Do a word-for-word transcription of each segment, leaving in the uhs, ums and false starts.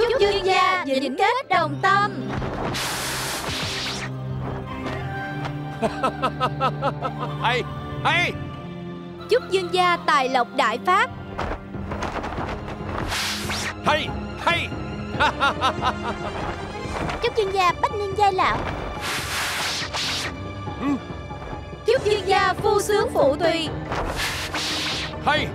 Chúc dương gia vĩnh kết đồng tâm. Hay, hay. Chúc dương gia tài lộc đại phát. Hay, hay. Chúc dương gia bách niên giai lão. Ừ. Chúc dương gia phu sướng phụ tùy. Hay.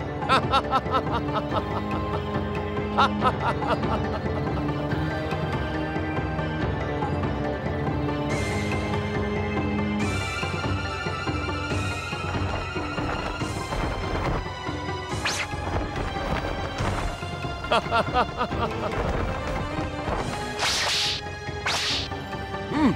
Ừ.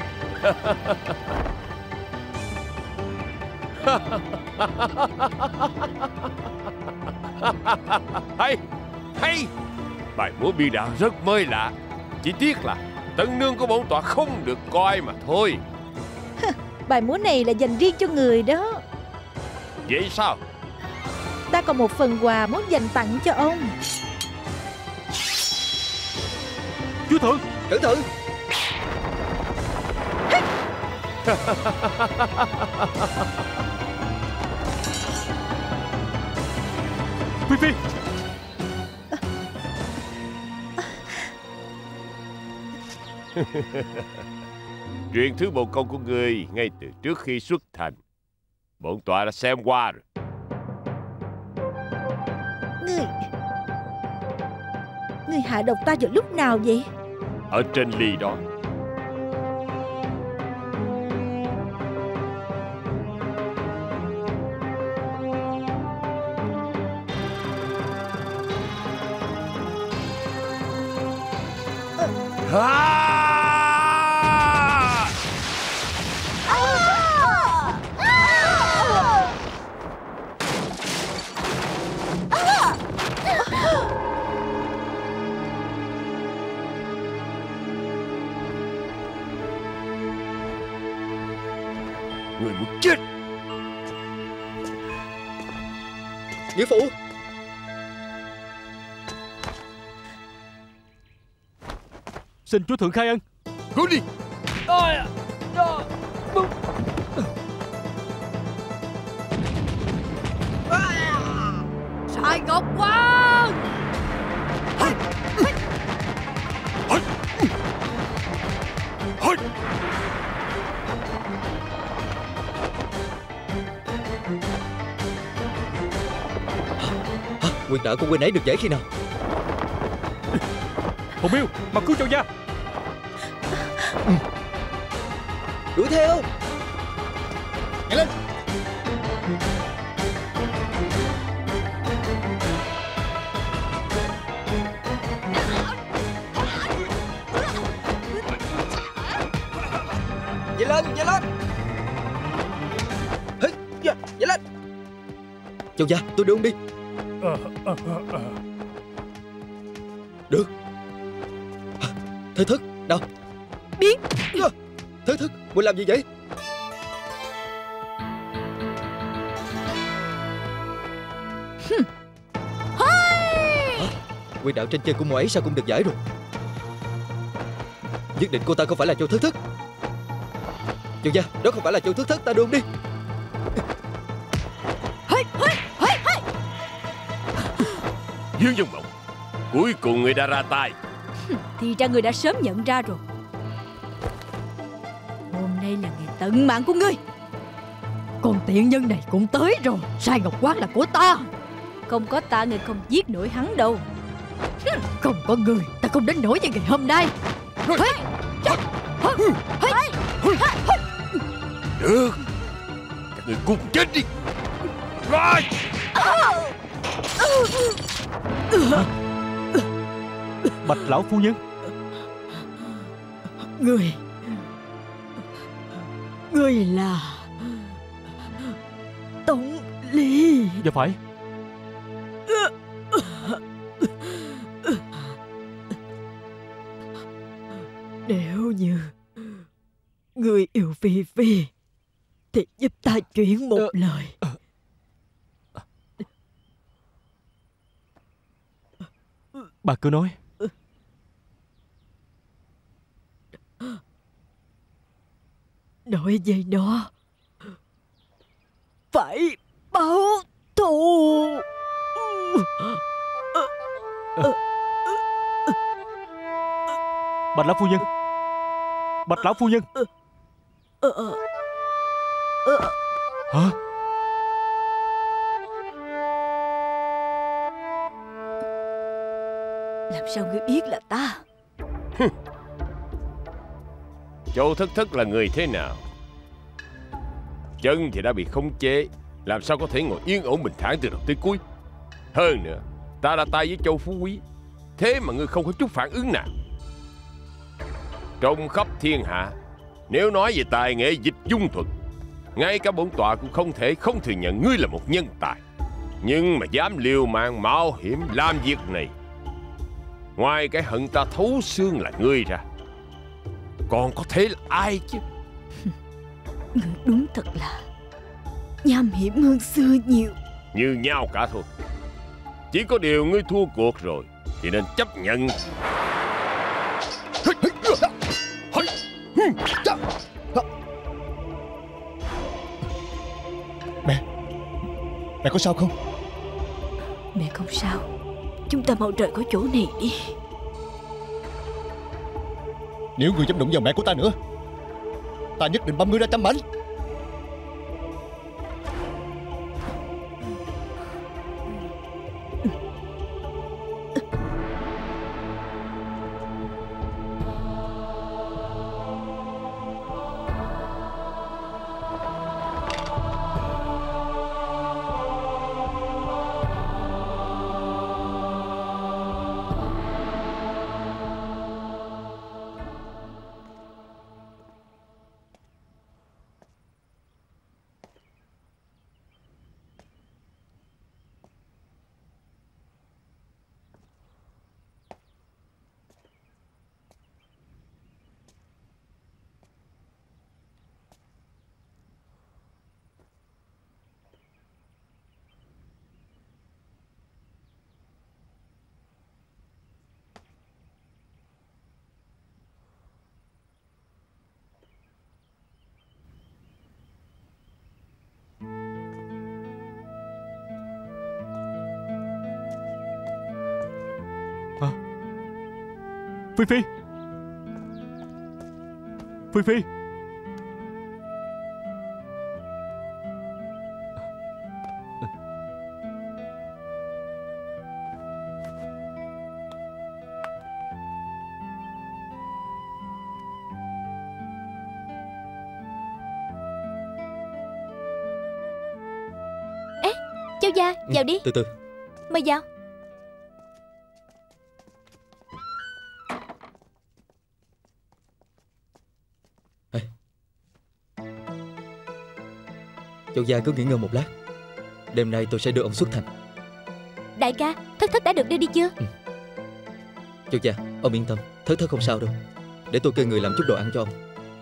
Hay, hay. Bài múa biên đạo rất mới lạ. Chỉ tiếc là tân nương của bổn tọa không được coi mà thôi. Bài múa này là dành riêng cho người đó. Vậy sao? Ta còn một phần quà muốn dành tặng cho ông. Chúa thượng, cẩn thận. Phi Phi. Chuyện thứ bộ công của ngươi ngay từ trước khi xuất thành, bổn tọa đã xem qua rồi. Ngươi Ngươi hạ độc ta vào lúc nào vậy? Ở trên ly đó. À! Người muốn chết. Nghĩa phụ. Xin chúa thượng khai ân. Cứu đi. Sài Ngọc Quang. Quyền nợ của huynh ấy được giải khi nào? Hồng Miêu, mà cứu Châu gia. Đuổi theo. Nhanh lên. Chạy lên, chạy lên. Hey, yeah, chạy lên. Châu gia, tôi đưa ông đi. Được. Thế Thức, đâu? Biến. Thế Thức, muốn làm gì vậy? Quyền đạo trên chân của mụ ấy sao cũng được giải rồi. Nhất định cô ta không phải là Châu Thất Thất. Châu gia, đó không phải là Châu Thất Thất, ta đưa ông đi. Dương Dung Mộng, cuối cùng người đã ra tay. Thì ra người đã sớm nhận ra rồi. Hôm nay là ngày tận mạng của ngươi. Còn tiện nhân này cũng tới rồi. Sai Ngọc Quán là của ta. Không có ta người không giết nổi hắn đâu. Không có người ta không đến nổi như ngày hôm nay. Được, các người cùng chết đi. Rồi. Bạch lão phu nhân. Người Người là Tống Ly. Dạ phải. Nếu như người yêu Phi Phi thì giúp ta chuyển một ờ, lời. Bà cứ nói. Nói về nó phải báo thù. Bạch lão phu nhân, Bạch lão phu nhân. Hả? Làm sao ngươi biết là ta? Châu Thất Thất là người thế nào? Chân thì đã bị khống chế, làm sao có thể ngồi yên ổn bình thản từ đầu tới cuối? Hơn nữa, ta ra tay với Châu Phú Quý, thế mà ngươi không có chút phản ứng nào. Trong khắp thiên hạ, nếu nói về tài nghệ dịch dung thuật, ngay cả bổn tọa cũng không thể không thừa nhận ngươi là một nhân tài. Nhưng mà dám liều mạng mạo hiểm làm việc này, ngoài cái hận ta thấu xương là ngươi ra, còn có thể là ai chứ? Ngươi đúng thật là nham hiểm hơn xưa nhiều. Như nhau cả thôi. Chỉ có điều ngươi thua cuộc rồi thì nên chấp nhận. Mẹ, mẹ có sao không? Mẹ không sao. Chúng ta mau rời khỏi chỗ này đi. Nếu ngươi dám đụng vào mẹ của ta nữa, ta nhất định băm ngươi ra trăm mảnh. Phi Phi, Phi Phi. Ê, Châu gia, vào đi. Từ từ. Mời vào. Châu gia cứ nghỉ ngơi một lát. Đêm nay tôi sẽ đưa ông xuất thành. Đại ca, Thất Thất đã được đưa đi chưa? Ừ. Châu gia, ông yên tâm, Thất Thất không sao đâu. Để tôi kêu người làm chút đồ ăn cho ông.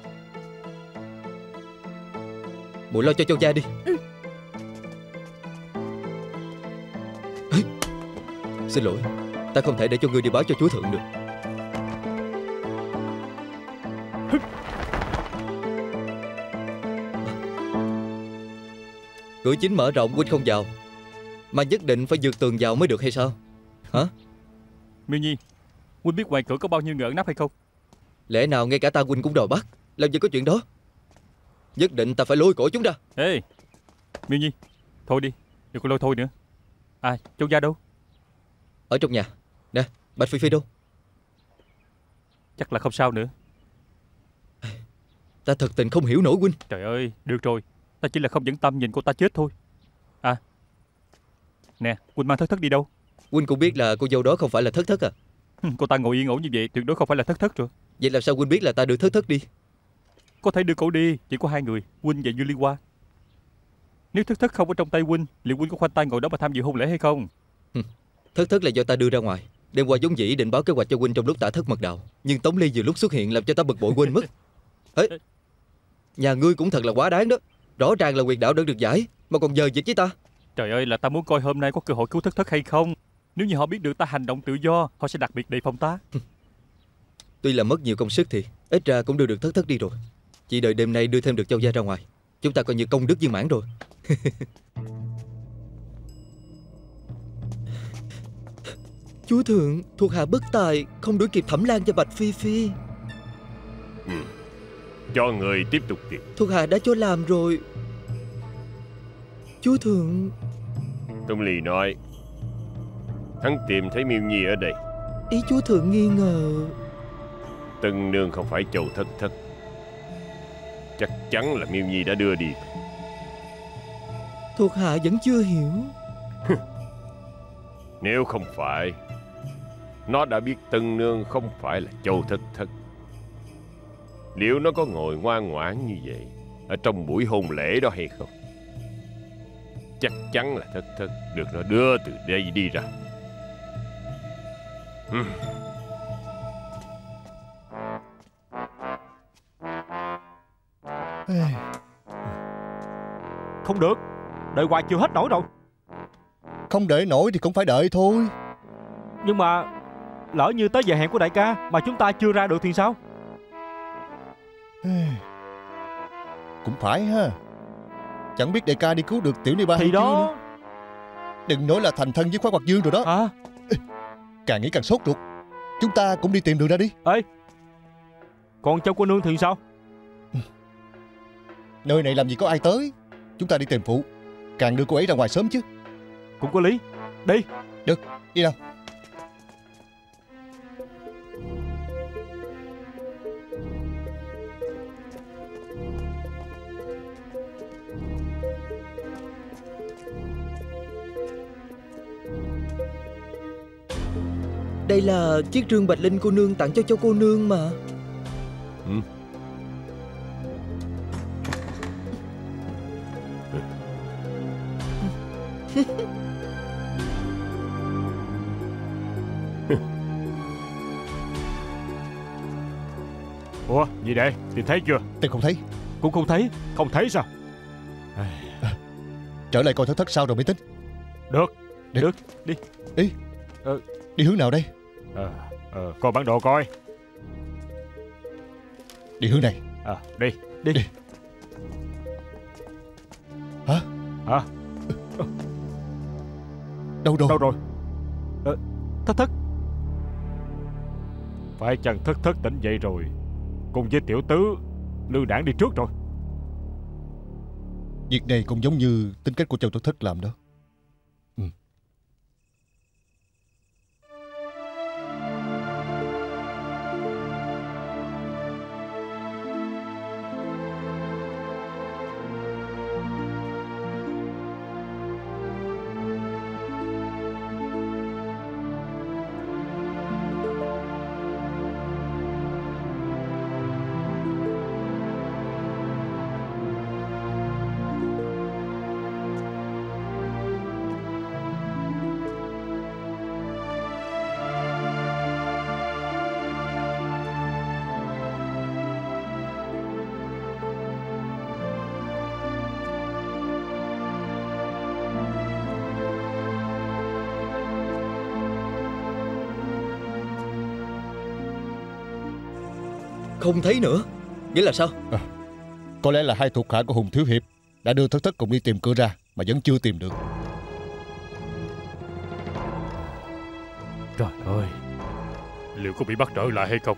Muội lo cho Châu gia đi. Ừ. Ê, xin lỗi, ta không thể để cho ngươi đi báo cho chúa thượng được. Cửa chính mở rộng huynh không vào, mà nhất định phải vượt tường vào mới được hay sao? Hả? Miêu Nhi, huynh biết ngoài cửa có bao nhiêu người ẩn nấp hay không? Lẽ nào ngay cả ta huynh cũng đòi bắt? Làm gì có chuyện đó. Nhất định ta phải lôi cổ chúng ra. Ê, Miêu Nhi, thôi đi, đừng có lôi thôi nữa. À, Châu gia đâu? Ở trong nhà. Nè, Bạch Phi Phi đâu? Chắc là không sao nữa. Ta thật tình không hiểu nổi huynh. Trời ơi, được rồi, ta chỉ là không nhẫn tâm nhìn cô ta chết thôi. À, nè, huynh mang Thất Thất đi đâu? Huynh cũng biết là cô dâu đó không phải là Thất Thất à? Cô ta ngồi yên ổn như vậy tuyệt đối không phải là Thất Thất rồi. Vậy làm sao huynh biết là ta đưa Thất Thất đi? Có thể đưa cậu đi, chỉ có hai người, huynh và Như Liên Hoa. Nếu Thất Thất không ở trong tay huynh, liệu huynh có khoanh tay ngồi đó mà tham dự hôn lễ hay không? Thất Thất là do ta đưa ra ngoài. Đêm qua vốn dĩ định báo kế hoạch cho huynh trong lúc tả thất mật đạo, nhưng Tống Ly vừa lúc xuất hiện làm cho ta bực bội quên mất. Ê, nhà ngươi cũng thật là quá đáng đó. Rõ ràng là quyền đạo đã được giải mà còn dời dịch với ta. Trời ơi, là ta muốn coi hôm nay có cơ hội cứu Thất Thất hay không. Nếu như họ biết được ta hành động tự do, họ sẽ đặc biệt đề phòng ta. Tuy là mất nhiều công sức thì ít ra cũng đưa được Thất Thất đi rồi. Chỉ đợi đêm nay đưa thêm được Châu gia ra ngoài, chúng ta coi như công đức viên mãn rồi. Chúa thượng, thuộc hạ bất tài, không đuổi kịp Thẩm Lan và Bạch Phi Phi. Ừ. Cho người tiếp tục tìm. Thuộc hạ đã cho làm rồi. Chúa thượng. Tông Lì nói hắn tìm thấy Miêu Nhi ở đây. Ý chúa thượng nghi ngờ Tân nương không phải Châu Thất Thất. Chắc chắn là Miêu Nhi đã đưa đi. thuộc hạ vẫn chưa hiểu. Nếu không phải, nó đã biết Tân nương không phải là Châu Thất Thất, liệu nó có ngồi ngoan ngoãn như vậy ở trong buổi hôn lễ đó hay không? Chắc chắn là Thất Thất được nó đưa từ đây đi ra. Hmm. Không được, đợi hoài chưa hết nổi rồi. Không đợi nổi thì cũng phải đợi thôi. Nhưng mà lỡ như tới giờ hẹn của đại ca mà chúng ta chưa ra được thì sao? Cũng phải ha. Chẳng biết đại ca đi cứu được Tiểu Ni Ba Thì hay đó. chưa. Đừng nói là thành thân với Khoái Hoạt Dương rồi đó. À, Càng nghĩ càng sốt ruột. Chúng ta cũng đi tìm đường ra đi. ê, còn Châu cô nương thì sao? Nơi này làm gì có ai tới. Chúng ta đi tìm phụ, càng đưa cô ấy ra ngoài sớm chứ. Cũng có lý. Đi. Được, đi nào. Đây là chiếc rương Bạch Linh cô nương tặng cho Châu cô nương mà. Ừ. Ủa, gì đây? Tìm thấy chưa? Tôi không thấy. Cũng không thấy. Không thấy sao? Trở lại coi Thất Thất sao rồi mới tính. Được. Đi. Được. Đi. Đi. Ờ. Đi hướng nào đây? Ờ, ờ, coi bản đồ coi. Đi hướng này. À, đi. Đi. Đi. Hả? Hả? Đâu đâu? Đâu rồi? Ờ, Thất Thất. Phải chăng Thất Thất tỉnh dậy rồi, cùng với tiểu tứ lưu đảng đi trước rồi? Việc này cũng giống như tính cách của Châu Thất Thất làm đó. Ừ. Không thấy nữa. Nghĩa là sao? À, có lẽ là hai thuộc hạ của Hùng Thiếu Hiệp đã đưa Thất Thất cùng đi tìm cửa ra mà vẫn chưa tìm được. Trời ơi, liệu có bị bắt trở lại hay không?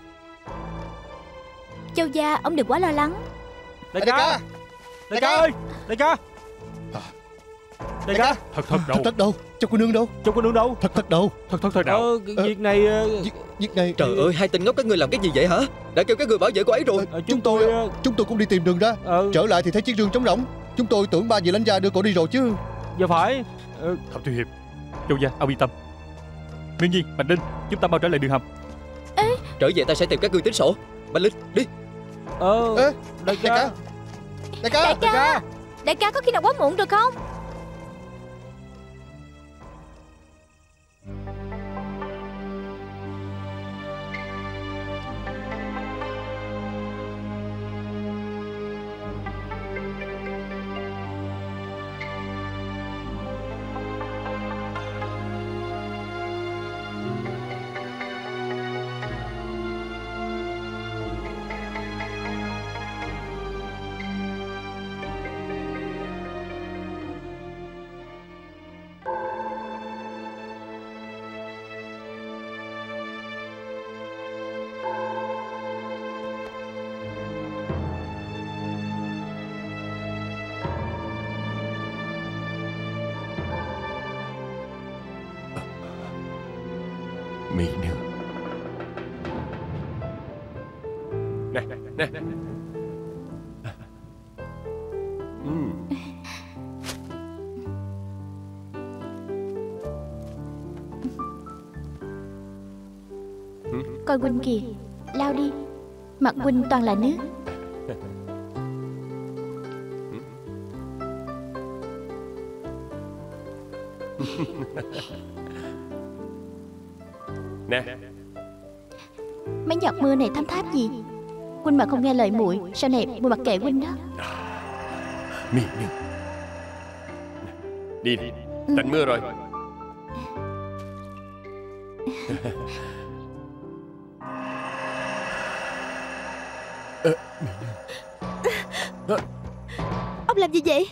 Châu gia, ông đừng quá lo lắng. Đại ca! Đại ca ơi! Đại ca! Đại ca! Thật thật đâu? Thất Thất đâu? Châu cô nương đâu? Châu cô nương đâu? Thất Thất đâu? Thật thật thật nào? Ờ, việc này... Việc, việc này... Trời ơi, hai tên ngốc các ngươi làm cái gì vậy hả? Đã kêu các người bảo vệ cô ấy rồi. Ờ, Chúng tôi Chúng tôi cũng đi tìm đường ra. Ờ. Trở lại thì thấy chiếc rương trống rỗng. Chúng tôi tưởng ba vị lãnh gia đưa cổ đi rồi chứ. Dạ phải. ờ... Thẩm Thiếu Hiệp, Châu gia, ông yên tâm. Miên Nhi, Bạch Linh, chúng ta mau trở lại đường hầm. Ê, Trở về ta sẽ tìm các ngươi tính sổ. Bạch Linh, đi. Ờ... Ê, Đại đại ca! ca Đại ca đại ca, đại ca có khi nào quá muộn rồi không? Mỹ nương. Nè, nè. Uhm. Coi huynh kìa, lao đi. Mặt huynh toàn là nước. Nè, Mấy giọt mưa này thấm tháp gì? Huynh mà không nghe lời muội, sau này muội mặc kệ huynh đó. Mỹ nương. Đi đi, tạnh mưa rồi. Ông làm gì vậy?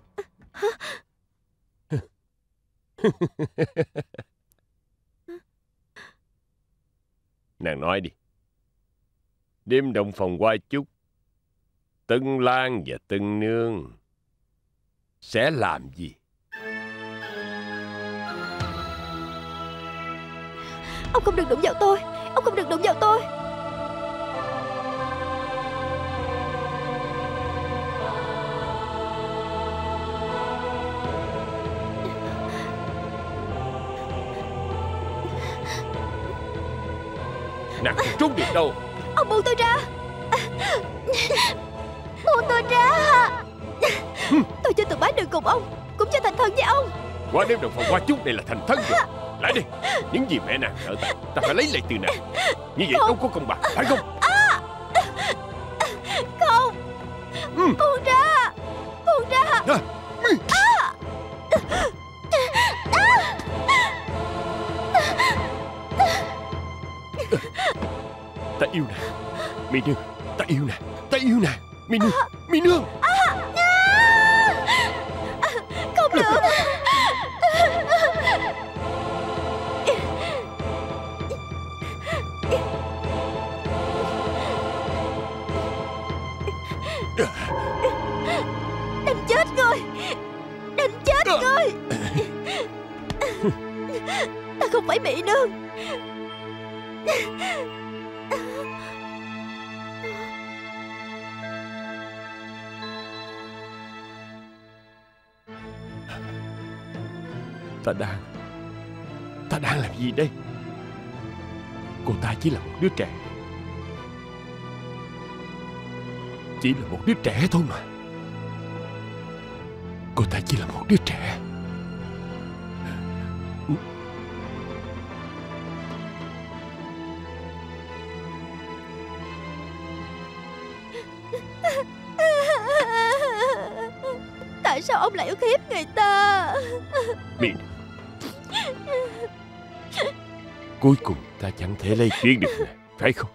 Nàng nói đi. Đêm động phòng hoa chúc, Tân Lan và Tân Nương sẽ làm gì? Ông không được đụng vào tôi. Ông không được đụng vào tôi. Nàng không trốn được đâu. Ông buông tôi ra. Buông tôi ra. Tôi chưa từng bán được cùng ông, cũng chưa thành thân với ông. Qua đêm đồng phòng hoa chúc này là thành thân rồi. Lại đi. Những gì mẹ nàng nợ ta, ta phải lấy lại từ nàng. Như vậy đâu có công bằng, phải không? Không. Ừ. Buông ra. Buông ra. À. Ta yêu nàng, Mỹ nương. Ta yêu nàng, ta yêu nàng, Mỹ nương, Mỹ nương. Không được. Đánh chết ngươi. Đánh chết ngươi. Ta không phải Mỹ nương. Ta đang Ta đang làm gì đây? Cô ta chỉ là một đứa trẻ, chỉ là một đứa trẻ thôi mà. Cô ta chỉ là một đứa trẻ. Tại sao ông lại ức hiếp người ta? Miệng. Cuối cùng ta chẳng thể lay chuyển được nàng, phải không?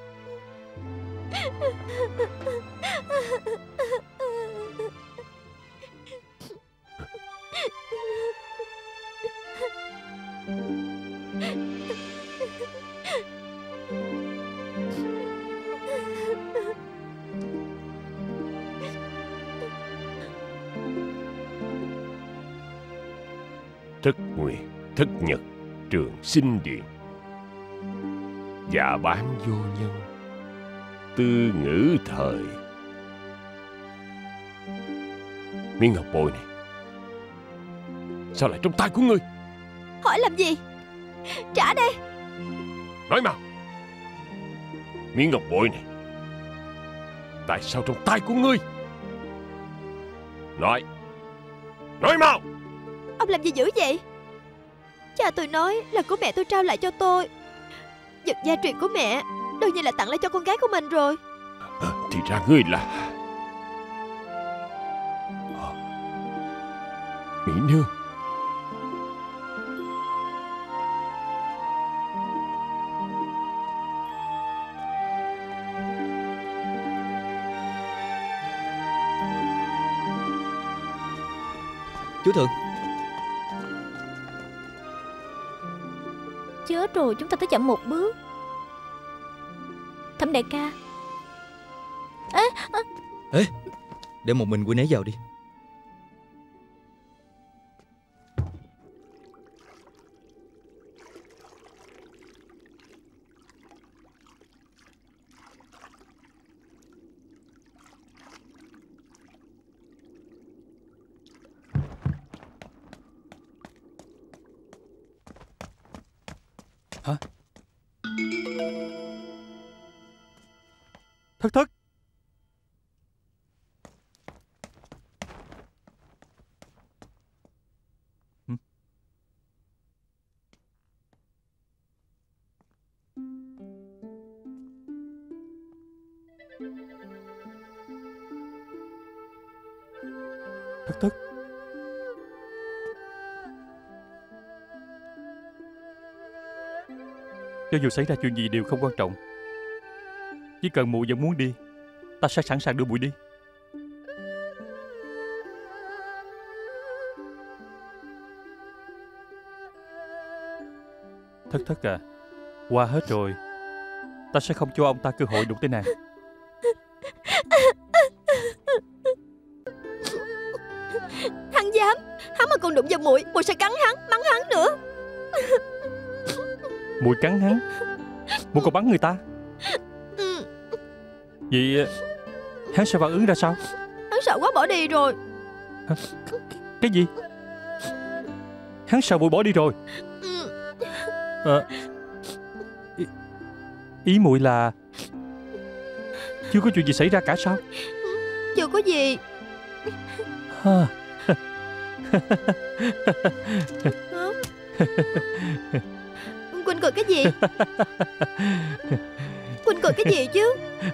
Thất nguyệt, thất nhật, trường sinh điện, dạ bán vô nhân, tư ngữ thời. Miếng ngọc bội này sao lại trong tay của ngươi? Hỏi làm gì? Trả đây. Nói mau. Miếng ngọc bội này tại sao trong tay của ngươi? Nói. Nói mau. Ông làm gì dữ vậy? Cha tôi nói là của mẹ tôi trao lại cho tôi. Vật gia truyền của mẹ đương nhiên là tặng lại cho con gái của mình rồi. À, thì ra ngươi là à, Mỹ nương. Chú Thượng. Chết rồi, chúng ta tới chậm một bước. Thẩm đại ca. Ê, à... Ê, để một mình Quynh ấy vào đi. Hả? Thất thất. Ừ. Thất thất. Cho dù xảy ra chuyện gì đều không quan trọng. Chỉ cần muội vẫn muốn đi, ta sẽ sẵn sàng đưa muội đi. Thất thất à, qua hết rồi, ta sẽ không cho ông ta cơ hội đụng tới nàng. Hắn dám, hắn mà còn đụng vào muội, muội sẽ cắn hắn, mắng hắn nữa. Muội cắn hắn, muội còn bắn người ta. Ừ. Vậy hắn sẽ phản ứng ra sao? Hắn sợ quá bỏ đi rồi. Hả? Cái gì? Hắn sợ muội bỏ đi rồi? Ừ. À, ý, ý muội là chưa có chuyện gì xảy ra cả sao? Chưa có gì. Ha. Quỳnh cười cái gì? Quỳnh cười cái gì chứ?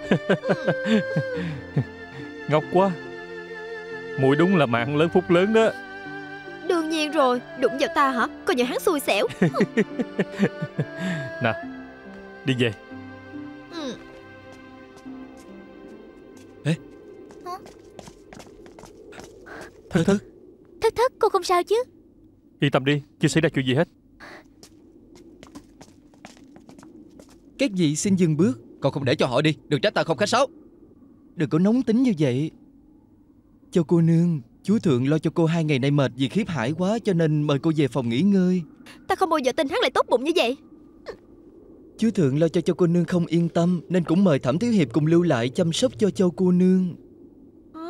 Ngốc quá. Muội đúng là mạng lớn phúc lớn đó. Đương nhiên rồi, đụng vào ta hả? Coi như hắn xui xẻo. Nè, đi về. Ừ. Ê. Hả? Thất thất. Thất thất, cô không sao chứ? Yên tâm đi, chưa xảy ra chuyện gì hết. Cái gì xin dừng bước? Con không để cho họ đi, đừng trách ta không khách sáo. Đừng có nóng tính như vậy. Cho cô nương, chúa thượng lo cho cô hai ngày nay mệt vì khiếp hải quá, cho nên mời cô về phòng nghỉ ngơi. Ta không bao giờ tin hắn lại tốt bụng như vậy. Chúa thượng lo cho cho cô nương không yên tâm, nên cũng mời Thẩm thiếu hiệp cùng lưu lại chăm sóc cho châu cô nương. Hả?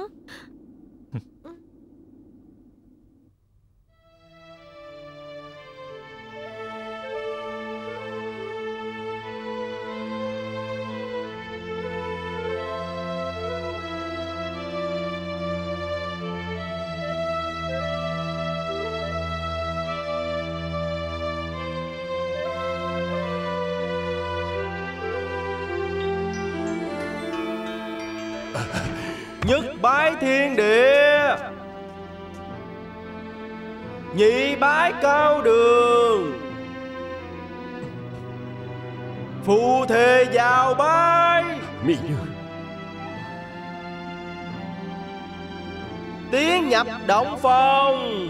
Nhất bái thiên địa, nhị bái cao đường, phụ thề vào bái. Mỹ Nương, tiến nhập động phòng.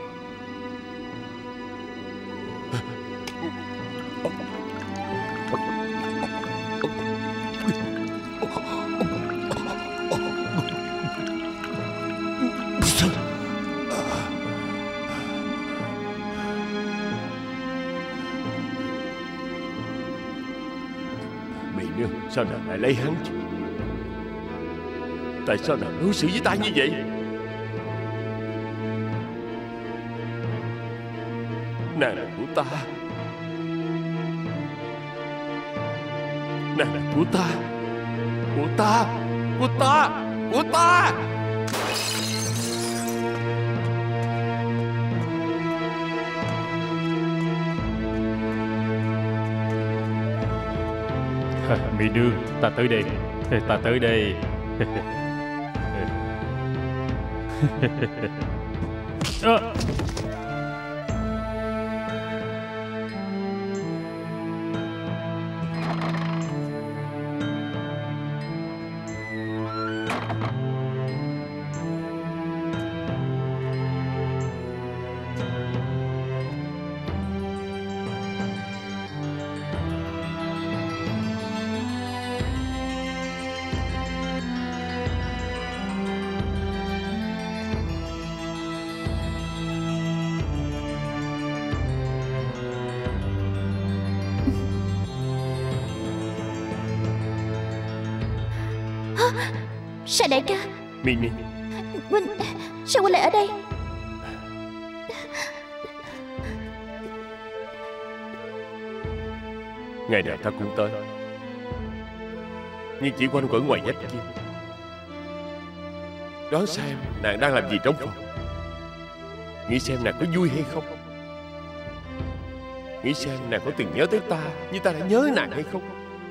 Mỹ Nương, sao nàng lại lấy hắn chứ? Tại sao nàng đối xử với ta như vậy? Nàng là của ta, nàng là của ta, của ta, của ta, của ta. Mỹ Nương, ta tới đây, ta tới đây. À. Sao đại ca? Mini, Huynh, sao huynh lại ở đây? Ngày nào ta cũng tới, nhưng chỉ quanh quẩn ngoài vách kia. Đoán xem nàng đang làm gì trong phòng. Nghĩ xem nàng có vui hay không. Nghĩ xem nàng có từng nhớ tới ta như ta đã nhớ nàng hay không.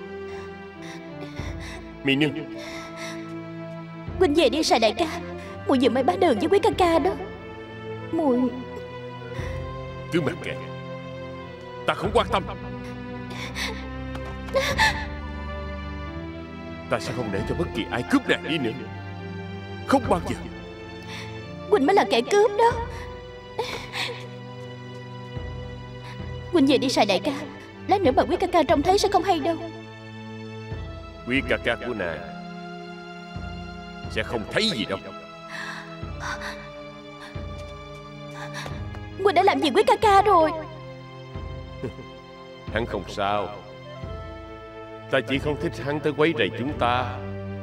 Mỹ Nương, Huynh về đi Sài đại ca. Muội vừa mới bán đường với quý ca ca đó. Muội cứ mặc kệ, ta không quan tâm. Ta sẽ không để cho bất kỳ ai cướp nàng đi nữa. Không bao giờ. Huynh mới là kẻ cướp đó. Huynh về đi Sài đại ca. Lát nữa mà quý ca ca trông thấy sẽ không hay đâu. Quý ca ca của nàng sẽ không thấy gì đâu. Huynh đã làm gì quý ca ca rồi? Hắn không sao. Ta chỉ không thích hắn tới quấy rầy chúng ta.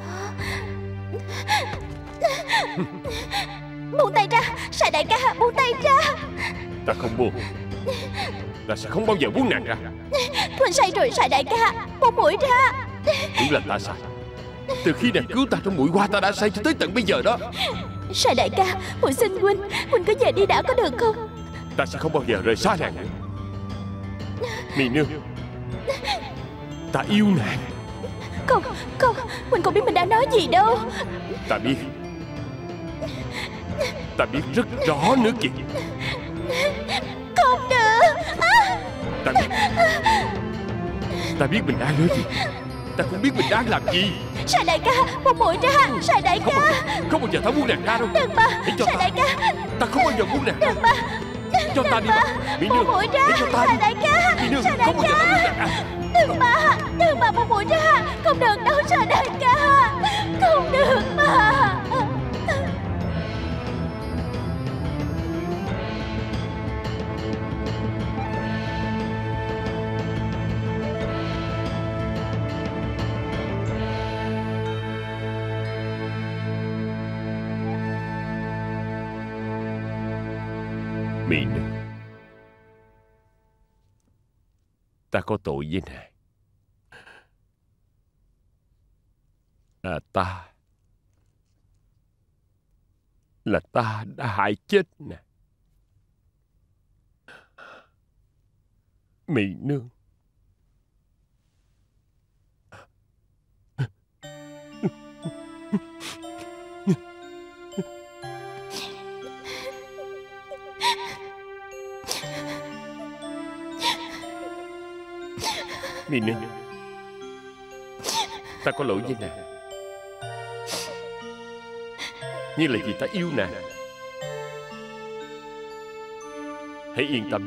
Buông tay ra Sài đại ca, buông tay ra. Ta không buông. Ta sẽ không bao giờ buông nàng ra. Huynh say rồi Sài đại ca, buông muội ra. Đúng là ta sai. Từ khi nàng cứu ta trong buổi qua, ta đã say cho tới tận bây giờ đó. Sài đại ca, muội xin Huynh, Huynh cứ về đi đã có được không? Ta sẽ không bao giờ rời xa nàng nữa. Mỹ Nương, ta yêu nàng. Không, không, Huynh không biết mình đã nói gì đâu. Ta biết. Ta biết rất rõ nữa kìa. Không được à. Ta biết. Ta biết mình đang nói gì. Ta cũng biết mình đang làm gì. Sài đại ca, buông muội ra. Sài đại ca. Không, không bao giờ ta buông nàng ra đâu. Đừng mà. Sài đại ca. Ta không bao giờ buông nàng ra. Đừng mà. Cho ta đi mà. Mỹ Nương, buông muội ra. Sài đại ca. Mỹ Nương, Sài đại không bao giờ ta buông nàng ra. Đừng mà. Đừng mà buông muội ra. Không được đâu Sài đại ca. Không được mà. Mỹ Nương, ta có tội với nàng. Là ta Là ta đã hại chết nàng. Mỹ Nương, Mỹ Nương, ta có lỗi với nàng. Nhưng là vì ta yêu nàng. Hãy yên tâm,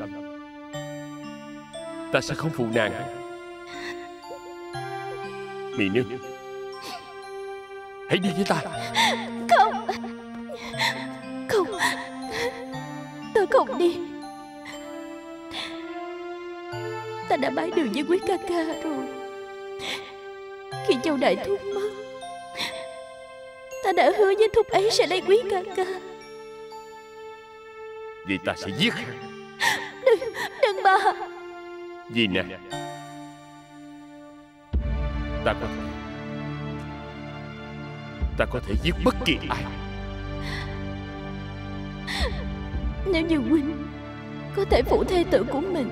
ta sẽ không phụ nàng. Mỹ Nương, hãy đi với ta. Không. Không. Tôi không đi. Ta đã bái đường với quý ca ca rồi. Khi Châu Đại Thúc mất, ta đã hứa với Thúc ấy sẽ lấy quý ca ca. Vì ta sẽ giết hắn. Đừng, đừng mà. Vì nè, ta có thể Ta có thể giết bất kỳ ai. Nếu như huynh có thể phụ thê tử của mình,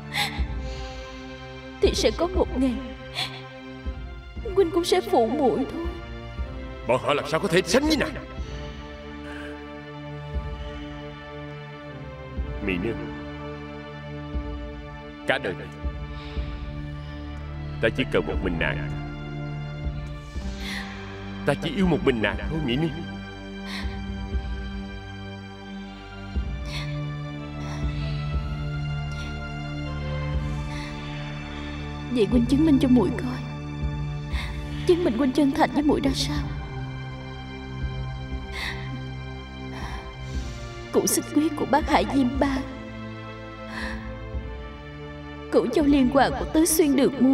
thì sẽ có một ngày huynh cũng sẽ phụ muội thôi. Bọn họ làm sao có thể sánh với nàng. Mỹ Nương, cả đời này ta chỉ cần một mình nàng. Ta chỉ yêu một mình nàng thôi Mỹ Nương. Vậy huynh chứng minh cho muội coi, chứng minh huynh chân thành với muội ra sao. Cụ xích quyết của bác Hải Diêm Ba, cửu châu liên hoàng của Tứ Xuyên Đường Môn,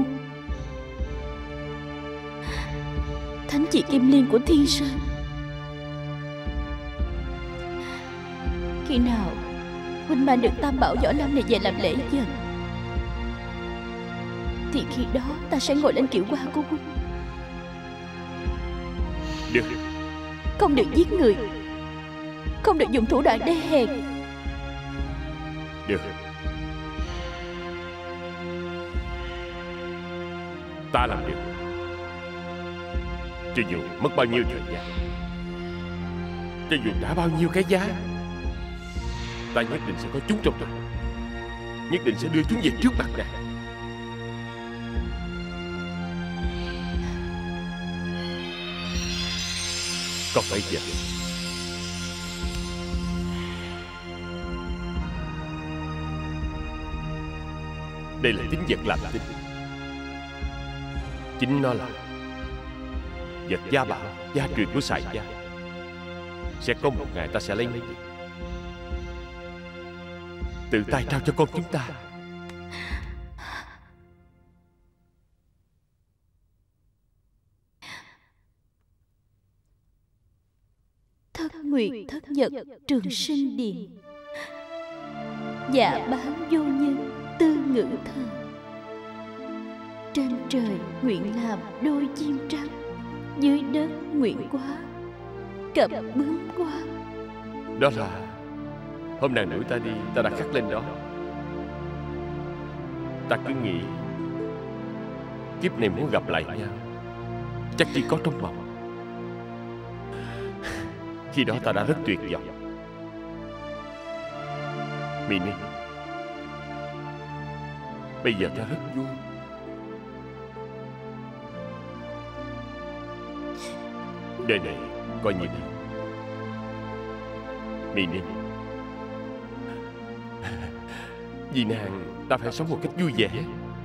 thánh chỉ kim liên của Thiên Sơn. Khi nào huynh mang được tam bảo võ lâm này về làm lễ dần, thì khi đó ta sẽ ngồi lên kiệu hoa của huynh. Được. Không được giết người, không được dùng thủ đoạn đê hèn. Được. Ta làm được. Cho dù mất bao nhiêu thời gian, cho dù trả bao nhiêu cái giá, ta nhất định sẽ có chúng trong tay, nhất định sẽ đưa chúng về trước mặt nàng. Còn bây giờ, đây là tín vật làm tin. Chính nó là vật gia bảo, gia truyền của Sài gia. Sẽ có một ngày ta sẽ lấy lấy tự tay trao cho con chúng ta. Thất nguyệt thất nhật trường sinh điện, dạ bán vô nhân tư ngữ thơ. Trên trời nguyện làm đôi chim trắng, dưới đất nguyện quá cặp bướm qua. Đó là hôm nàng đuổi ta đi, ta đã khắc lên đó. Ta cứ nghĩ kiếp này muốn gặp lại nhau chắc chỉ có trong mộng. Khi đó ta đã rất tuyệt vọng. Mini, bây giờ ta rất vui. Đời này coi như đi. Mini, vì nàng ta phải sống một cách vui vẻ.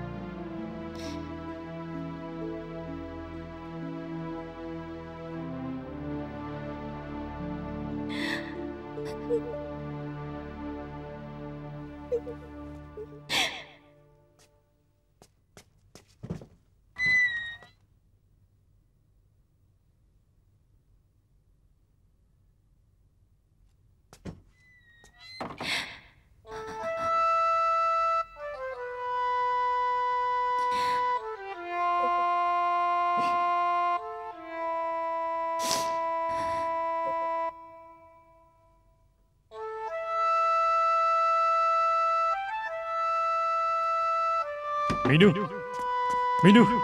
Mỹ Nương, Mỹ Nương,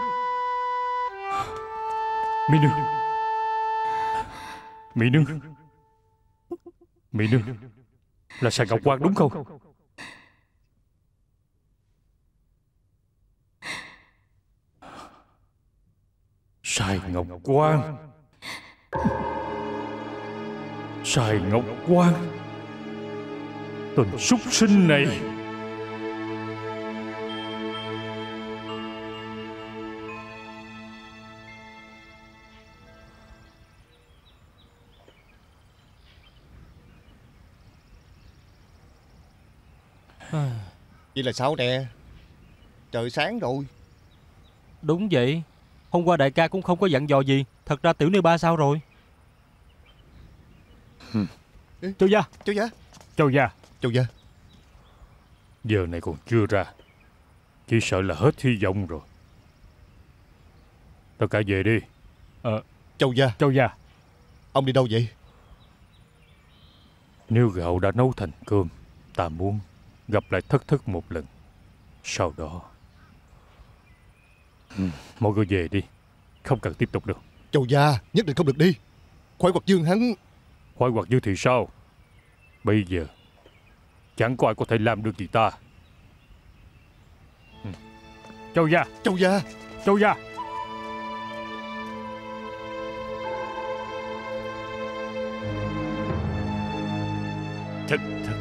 Mỹ Nương, Mỹ Nương, Mỹ Nương, là Sài Ngọc Quan đúng không? Sài Ngọc Quan, Sài Ngọc Quan, tên súc sinh này. Vậy là sao nè? Trời sáng rồi. Đúng vậy. Hôm qua đại ca cũng không có dặn dò gì. Thật ra tiểu nêu ba sao rồi? Châu gia, Châu gia, Châu gia, Châu gia. Giờ này còn chưa ra, chỉ sợ là hết hy vọng rồi. Tất cả về đi. Ờ, Châu gia, Châu gia, ông đi đâu vậy? nếu gạo đã nấu thành cơm, ta muốn gặp lại Thất Thất một lần. Sau đó mọi người về đi, không cần tiếp tục đâu. Châu gia, nhất định không được đi. Khoái Hoạt Dương hắn... Khoái Hoạt Dương thì sao? Bây giờ chẳng có ai có thể làm được gì ta. Châu gia, Châu gia, Châu gia. Thật thật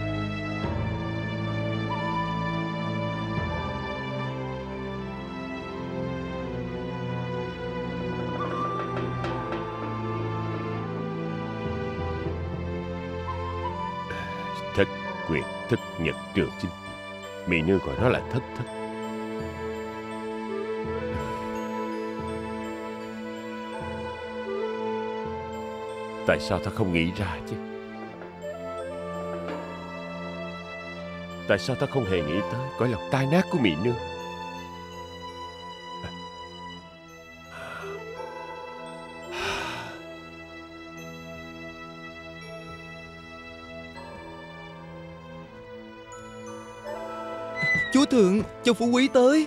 Thất Nguyệt Thất Nhật Trường Sinh. Mỹ Nương gọi nó là Thất Thất. Tại sao ta không nghĩ ra chứ? Tại sao ta không hề nghĩ tới cõi lòng tai nát của Mỹ Nương? Chúa thượng, Châu Phú Quý tới.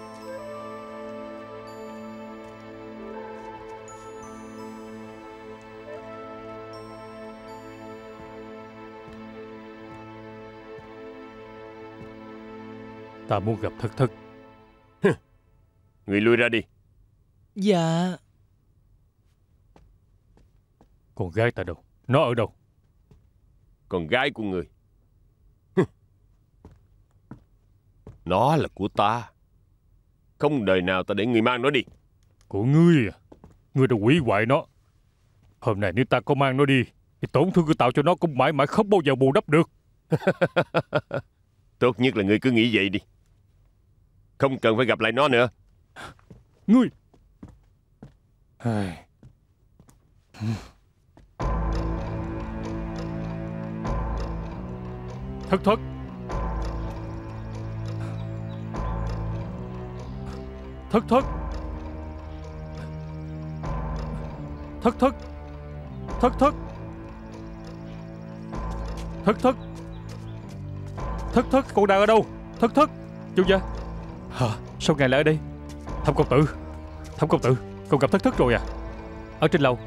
Ta muốn gặp Thất Thất. Người lui ra đi. Dạ. Con gái ta đâu? Nó ở đâu? Con gái của người, nó là của ta. Không đời nào ta để người mang nó đi. Của ngươi à? Ngươi đã hủy hoại nó. Hôm nay nếu ta có mang nó đi thì tổn thương ngươi tạo cho nó cũng mãi mãi không bao giờ bù đắp được. Tốt nhất là ngươi cứ nghĩ vậy đi. Không cần phải gặp lại nó nữa. Ngươi Thất Thất. Thất Thất. Thất Thất. Thất Thất. Thất Thất. Thất Thất, con đang ở đâu? Thất Thất. Chú gia. Hả? Sao ngài lại ở đây? Thẩm công tử. Thẩm công tử, con gặp Thất Thất rồi à? Ở trên lầu.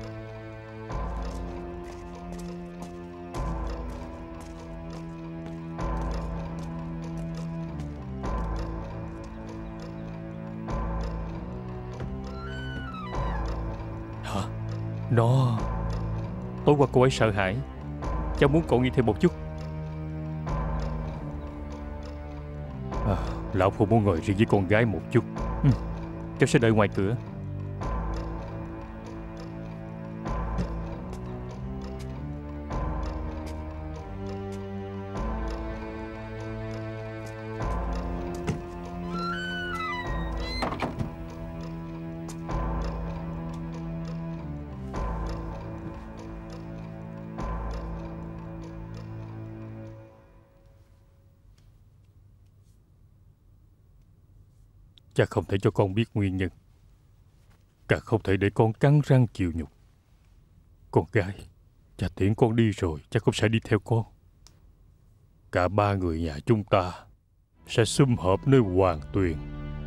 Hả? Nó... Tối qua cô ấy sợ hãi. Cháu muốn cậu nghe thêm một chút. À, lão phu muốn ngồi riêng với con gái một chút. Ừ, cháu sẽ đợi ngoài cửa. Cha không thể cho con biết nguyên nhân, càng không thể để con cắn răng chịu nhục. Con gái, cha tiễn con đi rồi, cha cũng sẽ đi theo con. Cả ba người nhà chúng ta sẽ sum họp nơi Hoàng Tuyền.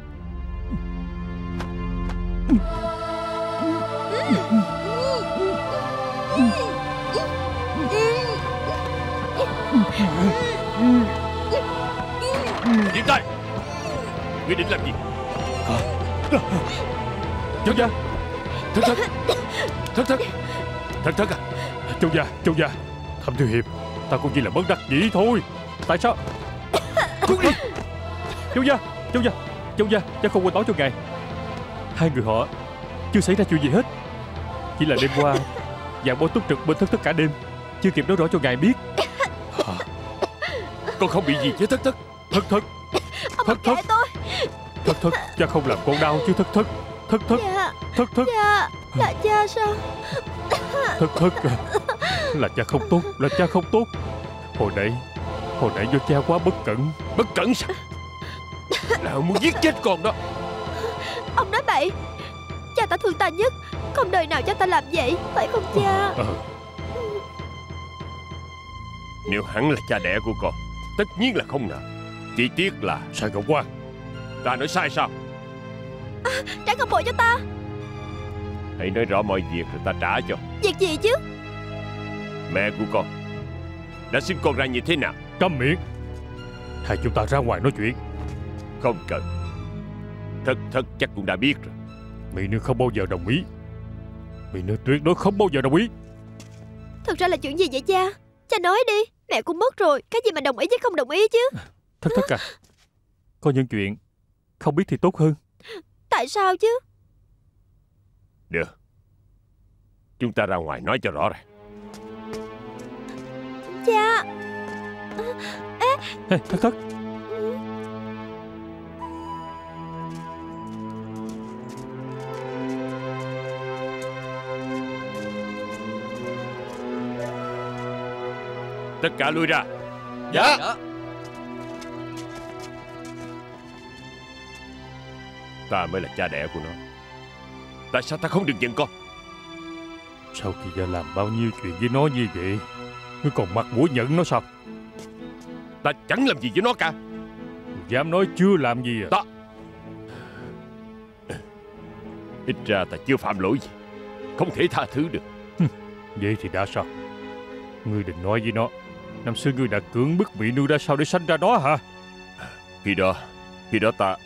Dừng tay! Ngươi định làm gì? Châu gia. Thất Thất. Thất Thất. Thất Thất à? Châu gia, Châu gia. Thẩm thiếu hiệp, ta cũng chỉ là bất đắc dĩ thôi. Tại sao? Cút đi! Châu gia, Châu gia, Châu gia, cha không quên báo cho ngài. Hai người họ chưa xảy ra chuyện gì hết. Chỉ là đêm qua Dạng Bối túc trực bên Thất Thất cả đêm, chưa kịp nói rõ cho ngài biết. Hả? Con không bị gì chứ Thất Thất? Thất Thất. Thất Thất. tôi. Thất Thất, cha không làm con đau chứ Thất Thất. Thất Thất. Dạ. Thất Thất. Dạ. Là cha sao? Thất Thất à. Là cha không tốt, là cha không tốt. Hồi nãy Hồi nãy do cha quá bất cẩn. Bất cẩn sao? Là ông muốn giết chết con đó. Ông nói bậy. Cha ta thương ta nhất, không đời nào cho ta làm vậy, phải không cha? Ờ. Nếu hắn là cha đẻ của con, tất nhiên là không nợ. Chỉ tiếc là... Sai Ngọc Quan, ta nói sai sao? À, trả ngọc bội cho ta. Hãy nói rõ mọi việc rồi ta trả cho. Việc gì chứ? Mẹ của con đã xin con ra như thế nào? Câm miệng. Hai chúng ta ra ngoài nói chuyện. Không cần. Thất Thất chắc cũng đã biết rồi. Mỹ Nương không bao giờ đồng ý. Mỹ Nương tuyệt đối không bao giờ đồng ý. Thật ra là chuyện gì vậy cha? Cha nói đi. Mẹ cũng mất rồi, cái gì mà đồng ý chứ không đồng ý chứ? Thất Thất à, có những chuyện không biết thì tốt hơn. Tại sao chứ? Được, chúng ta ra ngoài nói cho rõ ràng. Cha. Ê. Ê, Thất Thất. Tất cả lui ra. Dạ, dạ. Ta mới là cha đẻ của nó. Tại sao ta không được nhận con? Sau khi đã làm bao nhiêu chuyện với nó như vậy, ngươi còn mặt mũi nhận nó sao? Ta chẳng làm gì với nó cả. dám nói chưa làm gì à? Ta Ít ra ta chưa phạm lỗi gì, không thể tha thứ được. Vậy thì đã sao? Ngươi đừng nói với nó năm xưa ngươi đã cưỡng bức mỹ nương ra sao để sanh ra nó hả? Khi đó Khi đó ta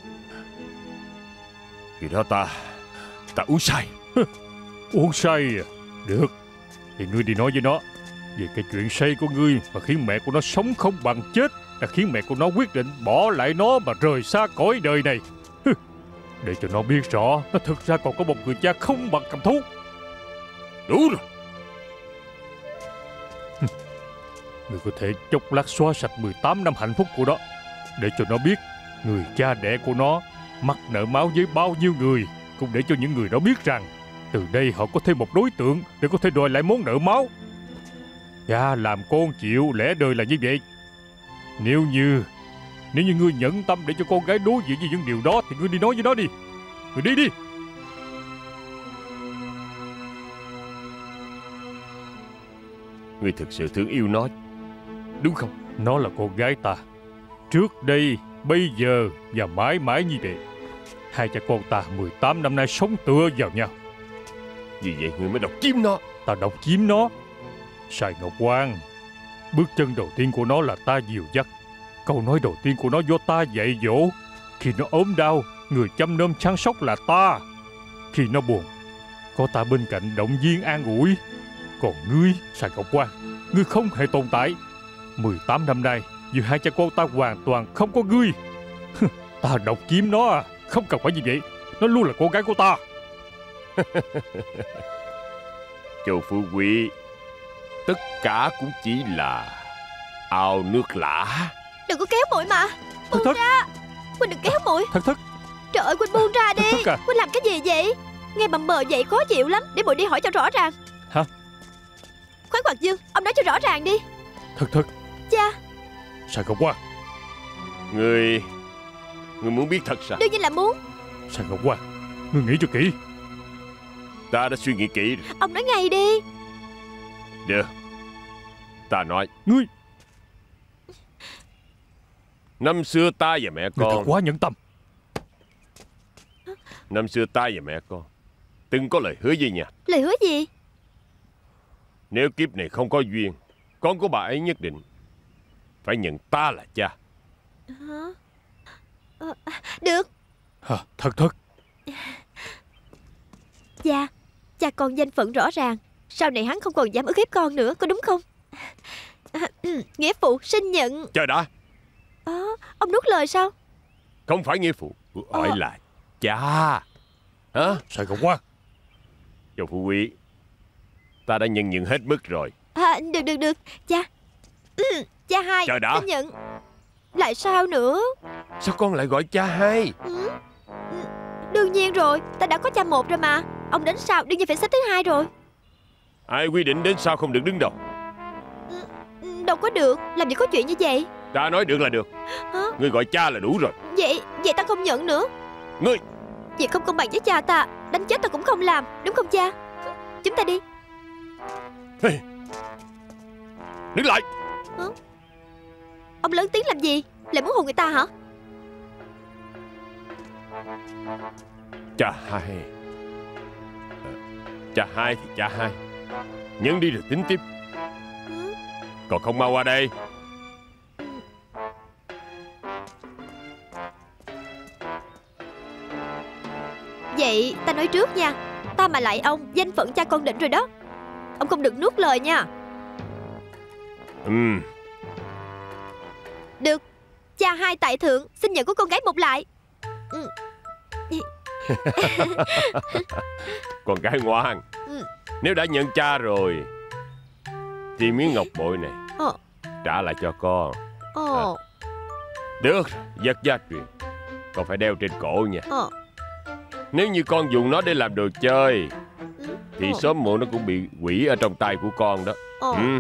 Khi đó ta Ta uống say. Uống say à? Được, thì ngươi đi nói với nó về cái chuyện say của ngươi mà khiến mẹ của nó sống không bằng chết, đã khiến mẹ của nó quyết định bỏ lại nó mà rời xa cõi đời này. Để cho nó biết rõ nó thực ra còn có một người cha không bằng cầm thú. Đủ rồi. Ngươi có thể chốc lát xóa sạch mười tám năm hạnh phúc của nó, để cho nó biết người cha đẻ của nó mắc nợ máu với bao nhiêu người, cũng để cho những người đó biết rằng từ đây họ có thêm một đối tượng để có thể đòi lại món nợ máu. Cha làm con chịu, lẽ đời là như vậy. Nếu như Nếu như ngươi nhẫn tâm để cho con gái đối diện với những điều đó thì ngươi đi nói với nó đi. Ngươi đi đi. Ngươi thực sự thương yêu nó, đúng không? Nó là con gái ta, trước đây, bây giờ và mãi mãi như vậy. Hai cha con ta mười tám năm nay sống tựa vào nhau. Vì vậy ngươi mới độc chiếm nó. Ta độc chiếm nó? Sài Ngọc Quan, bước chân đầu tiên của nó là ta dìu dắt. Câu nói đầu tiên của nó do ta dạy dỗ. Khi nó ốm đau, người chăm nom chăm sóc là ta. Khi nó buồn, có ta bên cạnh động viên an ủi. Còn ngươi, Sài Ngọc Quan, ngươi không hề tồn tại. mười tám năm nay, vì hai cha con ta hoàn toàn không có ngươi. Ta độc chiếm nó à? Không cần phải như vậy. Nó luôn là con gái của ta. Châu Phú Quý, tất cả cũng chỉ là ao nước lã. Đừng có kéo muội mà. Buông Thất ra. Huynh đừng kéo muội. Thất Thất. Trời ơi, Huynh buông ra đi. Thất Thất à? Huynh làm cái gì vậy? Nghe bầm bờ vậy khó chịu lắm. Để muội đi hỏi cho rõ ràng. Hả? Khoái Hoạt Dương, ông nói cho rõ ràng đi. Thất Thất. Cha. Sài Ngọc Quan. Ngươi Ngươi muốn biết thật sao? Đương nhiên là muốn. Sài Ngọc Quan, ngươi nghĩ cho kỹ. Ta đã suy nghĩ kỹ rồi. Ông nói ngay đi. Được, ta nói. Ngươi Năm xưa ta và mẹ Ngươi con thật quá nhẫn tâm. Năm xưa ta và mẹ con từng có lời hứa với nhau. Lời hứa gì? Nếu kiếp này không có duyên, con của bà ấy nhất định phải nhận ta là cha. Hả? Ờ, được. Hả? Thật Thất. Cha, cha con danh phận rõ ràng. Sau này hắn không còn dám ức hiếp con nữa, có đúng không? À, nghĩa phụ xin nhận. Chờ đã. À, ông nuốt lời sao? Không phải nghĩa phụ, hỏi Ờ. là cha. Hả? Sài Ngọc Quan. Châu Phú Quý, ta đã nhận nhận hết mức rồi. À, được được được. Cha. Ừ, cha hai Chờ đã. xin nhận. Lại sao nữa? Sao con lại gọi cha hai? Ừ. Ừ, đương nhiên rồi, ta đã có cha một rồi mà. Ông đến sau đương nhiên phải xếp thứ hai rồi. Ai quy định đến sau không được đứng đầu? Ừ, đâu có được, làm gì có chuyện như vậy. Ta nói được là được. Hả? Ngươi gọi cha là đủ rồi. Vậy, vậy ta không nhận nữa. Ngươi Việc không công bằng với cha ta, đánh chết ta cũng không làm, đúng không cha? Chúng ta đi. hey. Đứng lại. Hả? Ông lớn tiếng làm gì? Lại muốn hù người ta hả? Cha hai. Ờ, Cha hai thì cha hai, nhấn đi rồi tính tiếp. Ừ. Còn không mau qua đây. Vậy ta nói trước nha, ta mà lại ông, danh phận cha con định rồi đó. Ông không được nuốt lời nha. Ừm. Được, cha hai tại thượng, xin nhận của con gái một lại. Ừ. Con gái ngoan. Ừ. Nếu đã nhận cha rồi thì miếng ngọc bội này Ờ. trả lại cho con. Ồ. Được, vật gia truyền con phải đeo trên cổ nha. Ờ. Nếu như con dùng nó để làm đồ chơi Ừ. thì Ờ. sớm muộn nó cũng bị hủy ở trong tay của con đó. Ờ. Ừ.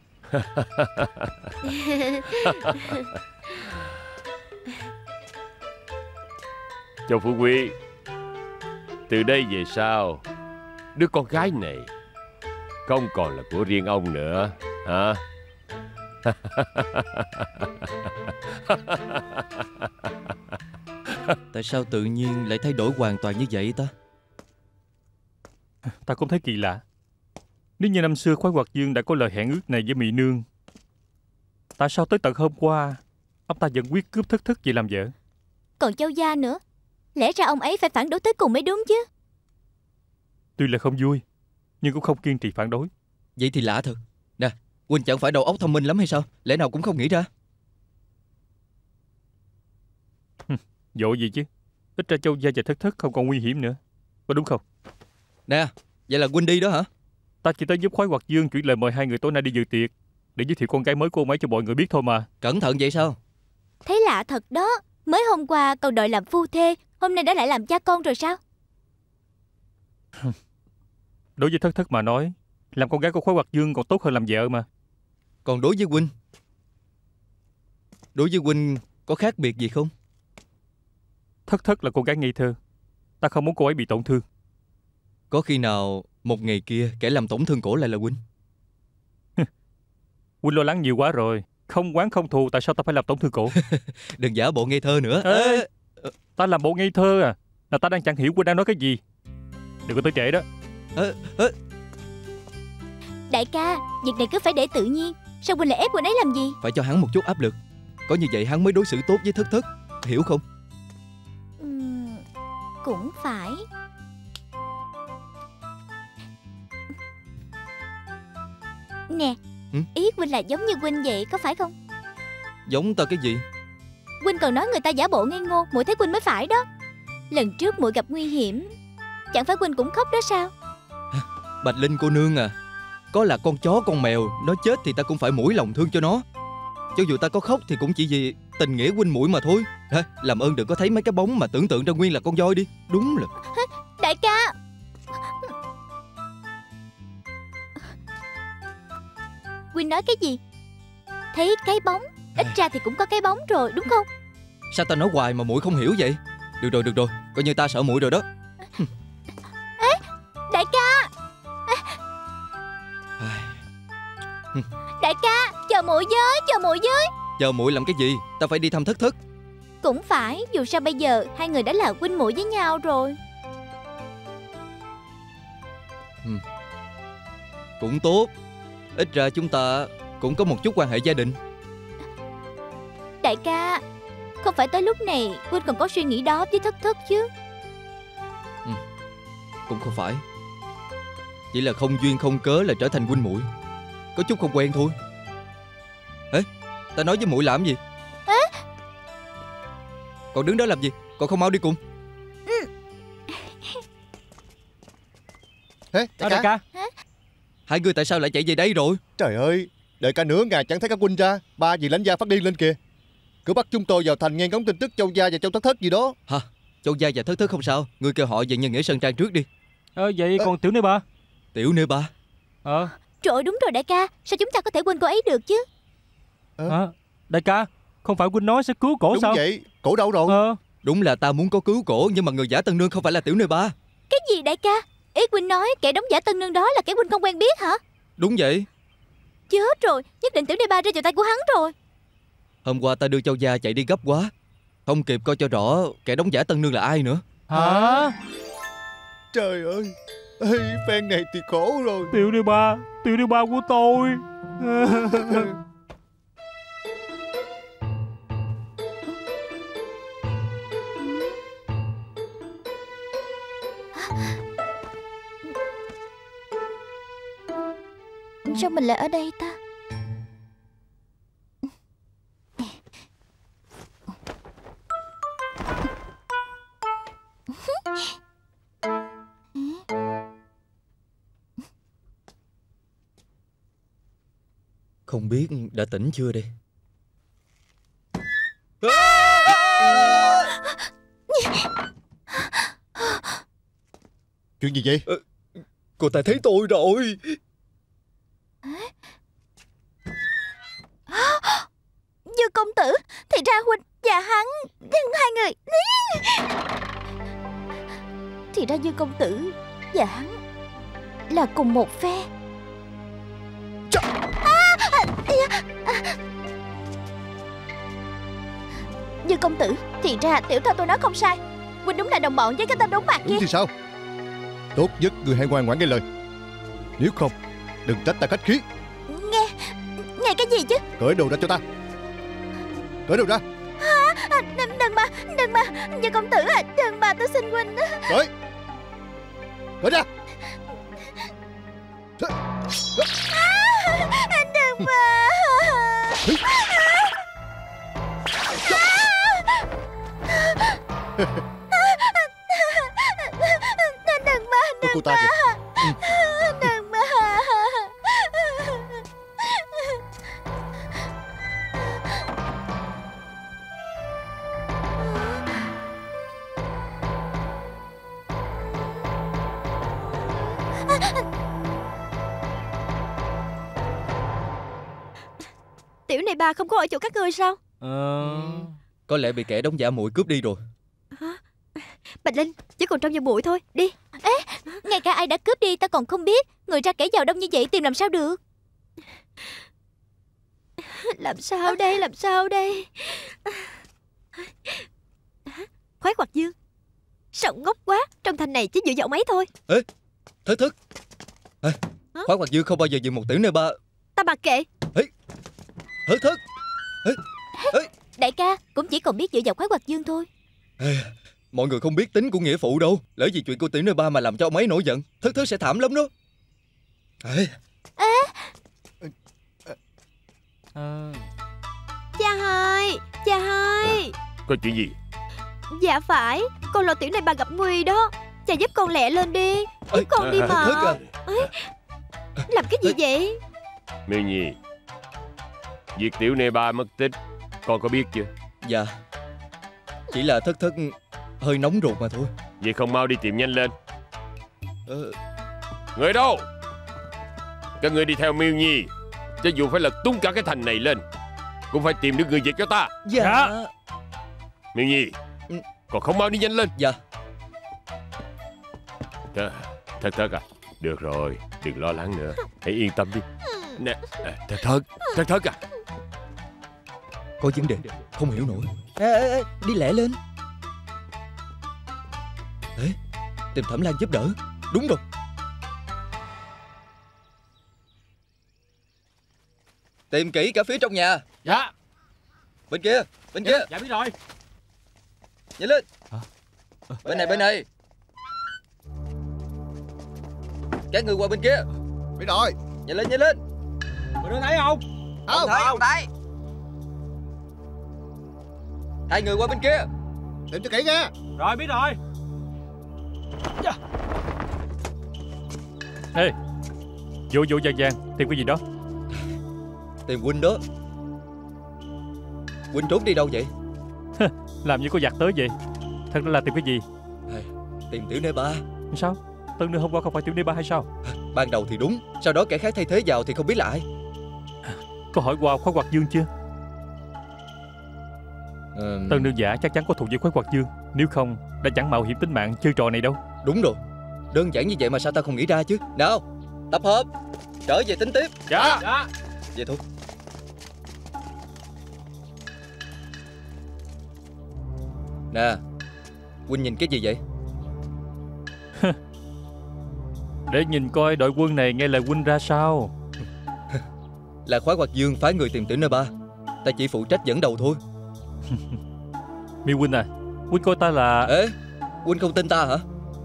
Châu Phú Quý, từ đây về sau đứa con gái này không còn là của riêng ông nữa hả? Tại sao tự nhiên lại thay đổi hoàn toàn như vậy ta? Ta cũng thấy kỳ lạ. Nếu như năm xưa Khoái Hoạt Dương đã có lời hẹn ước này với Mị Nương, tại sao tới tận hôm qua ông ta vẫn quyết cướp Thất Thất về làm vợ? Còn Châu Gia nữa, lẽ ra ông ấy phải phản đối tới cùng mới đúng chứ. Tuy là không vui, nhưng cũng không kiên trì phản đối. Vậy thì lạ thật. Nè, Huynh chẳng phải đầu óc thông minh lắm hay sao? Lẽ nào cũng không nghĩ ra? Dội gì chứ? Ít ra Châu Gia và Thất Thất không còn nguy hiểm nữa, có đúng không? Nè, vậy là Huynh đi đó hả? Ta chỉ tới giúp Khoái Hoạt Dương chuyển lời mời hai người tối nay đi dự tiệc, để giới thiệu con gái mới của ông ấy cho mọi người biết thôi mà. Cẩn thận vậy sao? Thấy lạ thật đó. Mới hôm qua còn đòi làm phu thê, hôm nay đã lại làm cha con rồi sao? Đối với Thất Thất mà nói, làm con gái của Khoái Hoạt Dương còn tốt hơn làm vợ mà. Còn đối với Huynh, Đối với Huynh có khác biệt gì không? Thất Thất là cô gái ngây thơ, ta không muốn cô ấy bị tổn thương. Có khi nào một ngày kia kẻ làm tổn thương cổ lại là Huynh? Huynh lo lắng nhiều quá rồi. Không oán không thù, tại sao ta phải làm tổn thương cổ? Đừng giả bộ ngây thơ nữa. Ê, Ê, ta làm bộ ngây thơ à? Là ta đang chẳng hiểu Huynh đang nói cái gì. Đừng có tới trễ đó. ê, ê. Đại ca, việc này cứ phải để tự nhiên. Sao Huynh lại ép Huynh ấy làm gì? Phải cho hắn một chút áp lực. Có như vậy hắn mới đối xử tốt với Thất Thất. Hiểu không? Uhm, cũng phải. Nè, ừ? Ý Huynh là giống như Huynh vậy, có phải không? Giống ta cái gì? Huynh còn nói người ta giả bộ ngây ngô, muội thấy Huynh mới phải đó. Lần trước muội gặp nguy hiểm, chẳng phải Huynh cũng khóc đó sao? Bạch Linh cô nương à, có là con chó con mèo, nó chết thì ta cũng phải mũi lòng thương cho nó. Cho dù ta có khóc thì cũng chỉ vì tình nghĩa huynh muội mà thôi. Hả? Làm ơn đừng có thấy mấy cái bóng mà tưởng tượng ra nguyên là con voi đi. Đúng là Đại ca, Huynh nói cái gì? Thấy cái bóng, ít ra thì cũng có cái bóng rồi, đúng không? sao ta nói hoài mà muội không hiểu vậy? Được rồi, được rồi, coi như ta sợ muội rồi đó. Ê, đại ca, đại ca, chờ muội với, chờ muội với. Chờ muội làm cái gì? Ta phải đi thăm Thất Thất. Cũng phải, dù sao bây giờ hai người đã là huynh muội với nhau rồi. ừ. Cũng tốt, ít ra chúng ta cũng có một chút quan hệ gia đình. Đại ca, không phải tới lúc này huynh còn có suy nghĩ đó với Thất Thất chứ? ừ. Cũng không phải, chỉ là không duyên không cớ là trở thành huynh muội, có chút không quen thôi. Ê, ta nói với muội làm gì? Ê, còn đứng đó làm gì? Còn không mau đi cùng. ừ. Ê, À, đại đại ca. ca, Hai người tại sao lại chạy về đây rồi? Trời ơi, đợi cả nửa ngày chẳng thấy các huynh ra. Ba vị lãnh gia phát điên lên kìa. Cứ bắt chúng tôi vào thành nghe ngóng tin tức Châu Gia và Châu Thất Thất gì đó. Hả? Châu Gia và Thất Thất không sao. Ngươi kêu họ về nhân nghĩa Sơn Trang trước đi. ờ, vậy còn Tiểu Nê Ba? Tiểu Nê Ba? Ờ, Trời ơi, đúng rồi đại ca, sao chúng ta có thể quên cô ấy được chứ? à, đại ca, không phải huynh nói sẽ cứu cổ Đúng sao? vậy, cổ đâu rồi? Ờ, Đúng là ta muốn có cứu cổ, nhưng mà người giả tân nương không phải là Tiểu Nê Ba. Cái gì đại ca? Ý huynh nói kẻ đóng giả tân nương đó là kẻ huynh không quen biết hả? Đúng vậy. Chết rồi, nhất định Tiểu Nê Ba rơi vào tay của hắn rồi. Hôm qua ta đưa Châu Gia chạy đi gấp quá, không kịp coi cho rõ kẻ đóng giả tân nương là ai nữa. hả? Trời ơi, ê, phen này thì khổ rồi. Tiểu Nê Ba, Tiểu Nê Ba của tôi. Sao mình lại ở đây ta? Không biết đã tỉnh chưa đây? Chuyện gì vậy? Cô ta thấy tôi rồi. Dư công tử, thì ra huynh và hắn, hai người. Thì ra Dư công tử và hắn là cùng một phe. À, à, à, Dương công tử, thì ra tiểu thơ tôi nói không sai. Huynh đúng là đồng bọn với cái tên đốn mặt kia. Đúng thì sao? Tốt nhất người hãy ngoan ngoãn nghe lời. Nếu không, đừng trách ta khách khí. Nghe, nghe cái gì chứ? Cởi đồ ra cho ta. Cởi đồ ra. Hả? À, đừng, đừng mà, đừng mà. Dương công tử à, đừng mà, tôi xin huynh. Cởi. Cởi ra. À, đừng mà. Đừng mà, đừng cô ta kìa. Ừ. Đừng mà. Tiểu này bà không có ở chỗ các ngươi sao? Ờ... Có lẽ bị kẻ đóng giả muội cướp đi rồi. Hả? Bạch Linh, chỉ còn trong vòng bụi thôi, đi. Ê, ngay cả ai đã cướp đi ta còn không biết. Người ra kẻ giàu đông như vậy tìm làm sao được. Làm sao đây, làm sao đây? Khoái Hoặc Dương, sao ngốc quá. Trong thành này chỉ dựa vào mấy thôi. Ê, Thất Thất. Ê, Khoái Hoặc Dương không bao giờ dừng một tiểu nơi ba. Ta mặc kệ. Ê, Thất Thất. Ê, ê. Đại ca cũng chỉ còn biết dựa vào Khoái Hoặc Dương thôi. Ê, mọi người không biết tính của nghĩa phụ đâu. Lỡ vì chuyện của tiểu nơi ba mà làm cho ông ấy nổi giận, Thất Thất sẽ thảm lắm đó. Ê. Ê. À. Cha hai, cha hai. Có chuyện gì? Dạ phải, con lo tiểu này bà gặp nguy đó. Cha giúp con lẹ lên đi. Giúp Ê, con đi mà. Thất à. Ê, làm cái gì vậy? Miêu Nhi, việc tiểu nê ba mất tích con có biết chưa? Dạ, chỉ là Thất Thất hơi nóng ruột mà thôi. Vậy không mau đi tìm nhanh lên. ờ... Người đâu? Các người đi theo Miêu Nhi, cho dù phải lật tung cả cái thành này lên cũng phải tìm được người việc cho ta. Dạ. Miêu Nhi, ừ. còn không mau đi nhanh lên. Dạ. Thất Thất à, được rồi, đừng lo lắng nữa, hãy yên tâm đi. Nè, Thất Thất, Thất Thất à. Có vấn đề, không hiểu nổi. Ê, ê, ê, đi lẹ lên. Ê, tìm Thẩm Lan giúp đỡ. Đúng rồi. Tìm kỹ cả phía trong nhà. Dạ. Bên kia, bên kia. Dạ biết rồi. Nhanh lên. Hả? Bên này, bên này. Các người qua bên kia. Biết rồi. Nhanh lên, nhanh lên. Mọi người thấy không? Không thấy, không thấy. Hai người qua bên kia. Tìm cho kỹ nha. Rồi biết rồi. Ê, vô vô vàng vàng tìm cái gì đó. Tìm huynh đó. Huynh trốn đi đâu vậy? Làm như có giặc tới vậy. Thật ra là tìm cái gì? À, tìm tiểu nê ba. Sao? Tân nương hôm qua không phải tiểu nê ba hay sao? Ban đầu thì đúng, sau đó kẻ khác thay thế vào thì không biết là ai. Có hỏi qua Khoái Hoặc Dương chưa? Ừ. Tân nương giả chắc chắn có thù với Khoái Hoặc Dương. Nếu không đã chẳng mạo hiểm tính mạng chơi trò này đâu. Đúng rồi. Đơn giản như vậy mà sao ta không nghĩ ra chứ. Nào, tập hợp, trở về tính tiếp. Dạ, dạ. Vậy thôi. Nè, huynh nhìn cái gì vậy? Để nhìn coi đội quân này nghe lời huynh ra sao. Là Khoái Hoặc Dương phái người tìm tiểu nơi ba. Ta chỉ phụ trách dẫn đầu thôi. Miêu huynh à, huynh coi ta là... Ê, huynh không tin ta hả?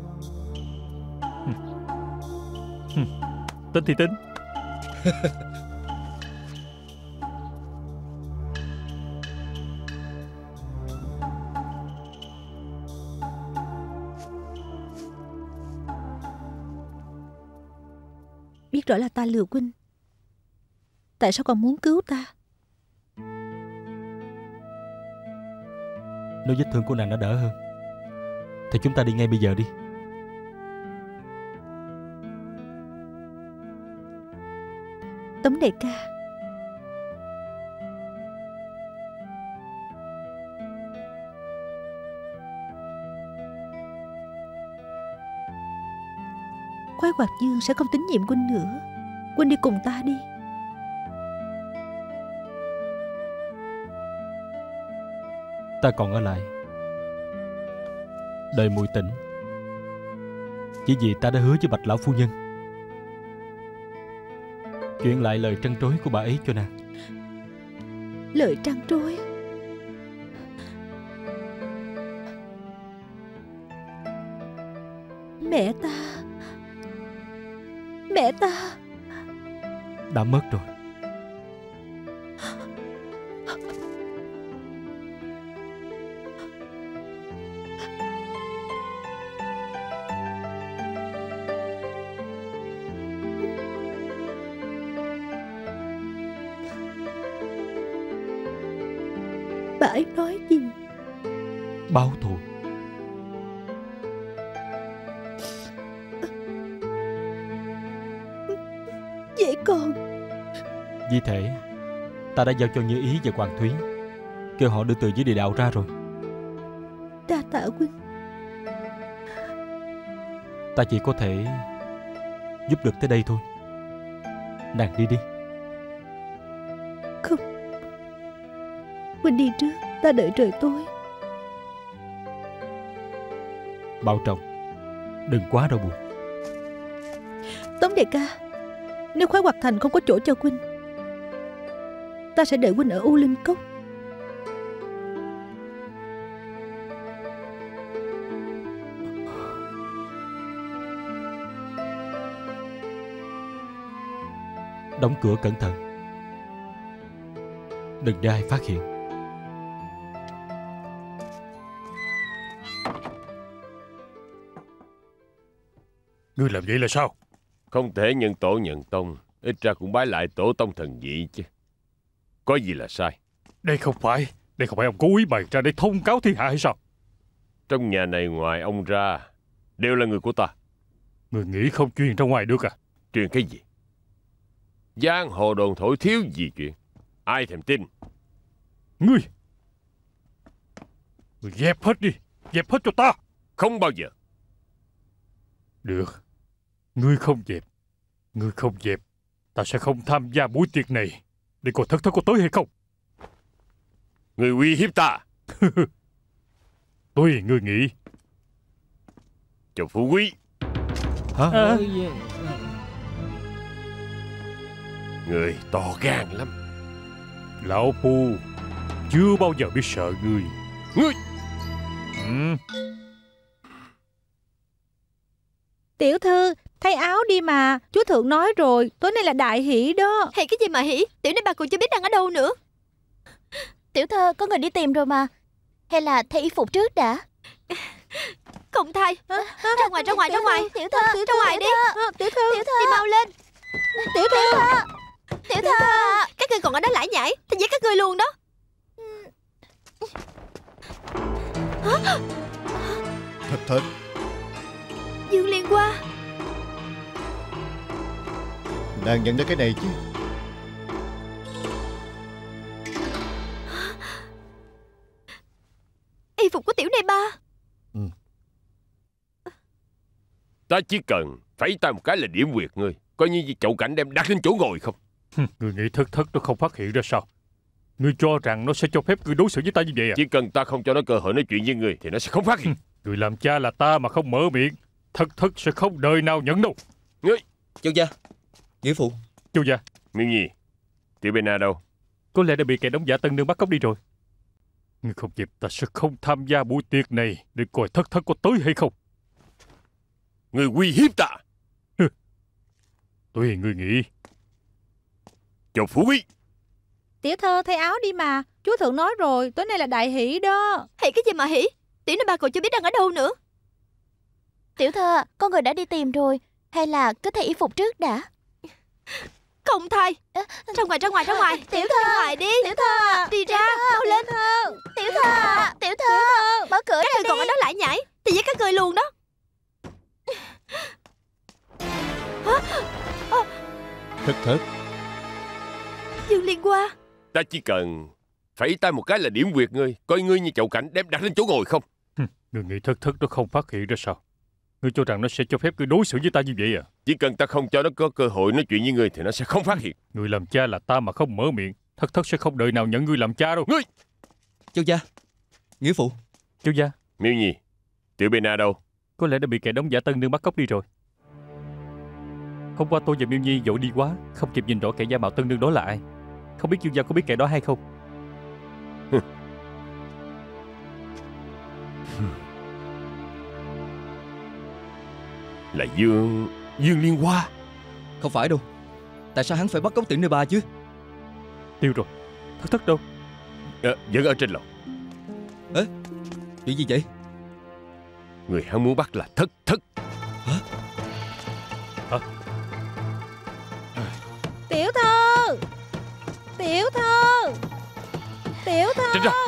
Tin thì tin. Biết rõ là ta lừa huynh, tại sao còn muốn cứu ta? Nếu vết thương của nàng đã đỡ hơn thì chúng ta đi ngay bây giờ đi. Tống đại ca, Khoái Hoặc Dương sẽ không tín nhiệm huynh nữa. Huynh đi cùng ta đi. Ta còn ở lại đợi muội tỉnh, chỉ vì ta đã hứa với Bạch lão phu nhân chuyển lại lời trăn trối của bà ấy cho nàng. Lời trăn trối? Mẹ ta Mẹ ta đã mất rồi. Bà ấy nói gì? Báo thù. Vậy còn? Vì thế ta đã giao cho Như Ý và Hoàng Thúy, kêu họ đưa từ dưới địa đạo ra rồi. Đa tạ huynh. Ta chỉ có thể giúp được tới đây thôi. Nàng đi đi. Không, huynh đi trước, ta đợi trời tối. Bảo trọng, đừng quá đau buồn. Tống đại ca, nếu Khoái Hoạt Thành không có chỗ cho huynh, ta sẽ đợi huynh ở U Linh Cốc. Đóng cửa cẩn thận, đừng để ai phát hiện. Ngươi làm vậy là sao? Không thể nhận tổ nhận tông, ít ra cũng bái lại tổ tông thần vị chứ. Có gì là sai? Đây không phải Đây không phải ông cố ý bày ra để thông cáo thiên hạ hay sao? Trong nhà này ngoài ông ra đều là người của ta. Người nghĩ không truyền ra ngoài được à? Truyền cái gì? Giang hồ đồn thổi thiếu gì chuyện, ai thèm tin. Ngươi Ngươi dẹp hết đi, dẹp hết cho ta. Không bao giờ. Được, ngươi không dẹp, ngươi không dẹp, ta sẽ không tham gia buổi tiệc này. Để coi Thất Thất có tới hay không. Ngươi uy hiếp ta. Tùy ngươi nghĩ. Chào Phú Quý. Hả? À. Người to gan lắm. Lão Phu chưa bao giờ biết sợ ngươi. Ngươi ừ. Tiểu thư, thay áo đi mà. Chúa thượng nói rồi, tối nay là đại hỷ đó. Hay cái gì mà hỷ? Tiểu này bà còn chưa biết đang ở đâu nữa. Tiểu thơ, có người đi tìm rồi mà. Hay là thay y phục trước đã? Không thay. Ra ngoài, ra ngoài, ra ngoài. Tiểu thơ, ra ngoài đi. Tiểu thư, Tiểu thư, đi mau lên. Tiểu thơ, Tiểu thư, các ngươi còn ở đó lải nhải thì giết các ngươi luôn đó. Thật thật. Dương Liên Hoa. Nàng nhận ra cái này chứ? Y phục của tiểu này ba. Ừ. Ta chỉ cần phẩy tay một cái là điểm quyệt ngươi, coi như chậu cảnh đem đặt lên chỗ ngồi không. Ngươi nghĩ Thất Thất nó không phát hiện ra sao? Ngươi cho rằng nó sẽ cho phép ngươi đối xử với ta như vậy à? Chỉ cần ta không cho nó cơ hội nói chuyện với ngươi thì nó sẽ không phát hiện. Ngươi làm cha là ta mà không mở miệng, Thất Thất sẽ không đời nào nhận đâu. Ngươi Châu gia, nghĩa phụ. Châu gia, Miêu Nhi, Tiểu Bena đâu? có lẽ đã bị kẻ đóng giả Tân Nương bắt cóc đi rồi. Ngươi không dịp, ta sẽ không tham gia buổi tiệc này để coi Thất Thất có tới hay không. Ngươi uy hiếp ta. Tùy ngươi nghĩ. Chào Phú Quý. Tiểu thơ, thay áo đi mà. Chúa thượng nói rồi, tối nay là đại hỷ đó. Hay cái gì mà hỷ? Tiểu này bà còn chưa biết đang ở đâu nữa. Tiểu thơ, có người đã đi tìm rồi. Hay là cứ thay y phục trước đã? Không thay. Ra ngoài, ra ngoài, ra ngoài. Tiểu thơ, ra ngoài đi. Tiểu thơ, Đi ra, mau lên. Tiểu thơ, tiểu thơ, mở cửa Các ra ngươi còn ở đi. đó lải nhải thì giết các ngươi luôn đó. Thật thật. Dương Liên Hoa. Ta chỉ cần phẩy tay một cái là điểm quyệt ngươi, coi ngươi như chậu cảnh đem đặt lên chỗ ngồi không. Ngươi nghĩ Thất Thất nó không phát hiện ra sao? Ngươi cho rằng nó sẽ cho phép ngươi đối xử với ta như vậy à? Chỉ cần ta không cho nó có cơ hội nói chuyện với ngươi thì nó sẽ không phát hiện. Ngươi làm cha là ta mà không mở miệng, Thất Thất sẽ không đời nào nhận ngươi làm cha đâu. Ngươi Châu gia, Nghĩa phụ. Châu gia. Miêu Nhi, Tiểu Bina đâu? Có lẽ đã bị kẻ đóng giả tân nương bắt cóc đi rồi. Hôm qua tôi và Miêu Nhi vội đi quá, không kịp nhìn rõ kẻ giả mạo tân nương đó là ai. Không biết Dương gia có biết kẻ đó hay không? Là Dương... Dương Liên Hoa. Không phải đâu. Tại sao hắn phải bắt cóc Tiểu Nê Ba chứ? Tiêu rồi. Thất Thất đâu? À, vẫn ở trên lầu. Ê, chuyện gì vậy? Người hắn muốn bắt là Thất Thất. Hả? Hả? Tiểu thư, tiểu thư, tiểu thư. Tránh ra.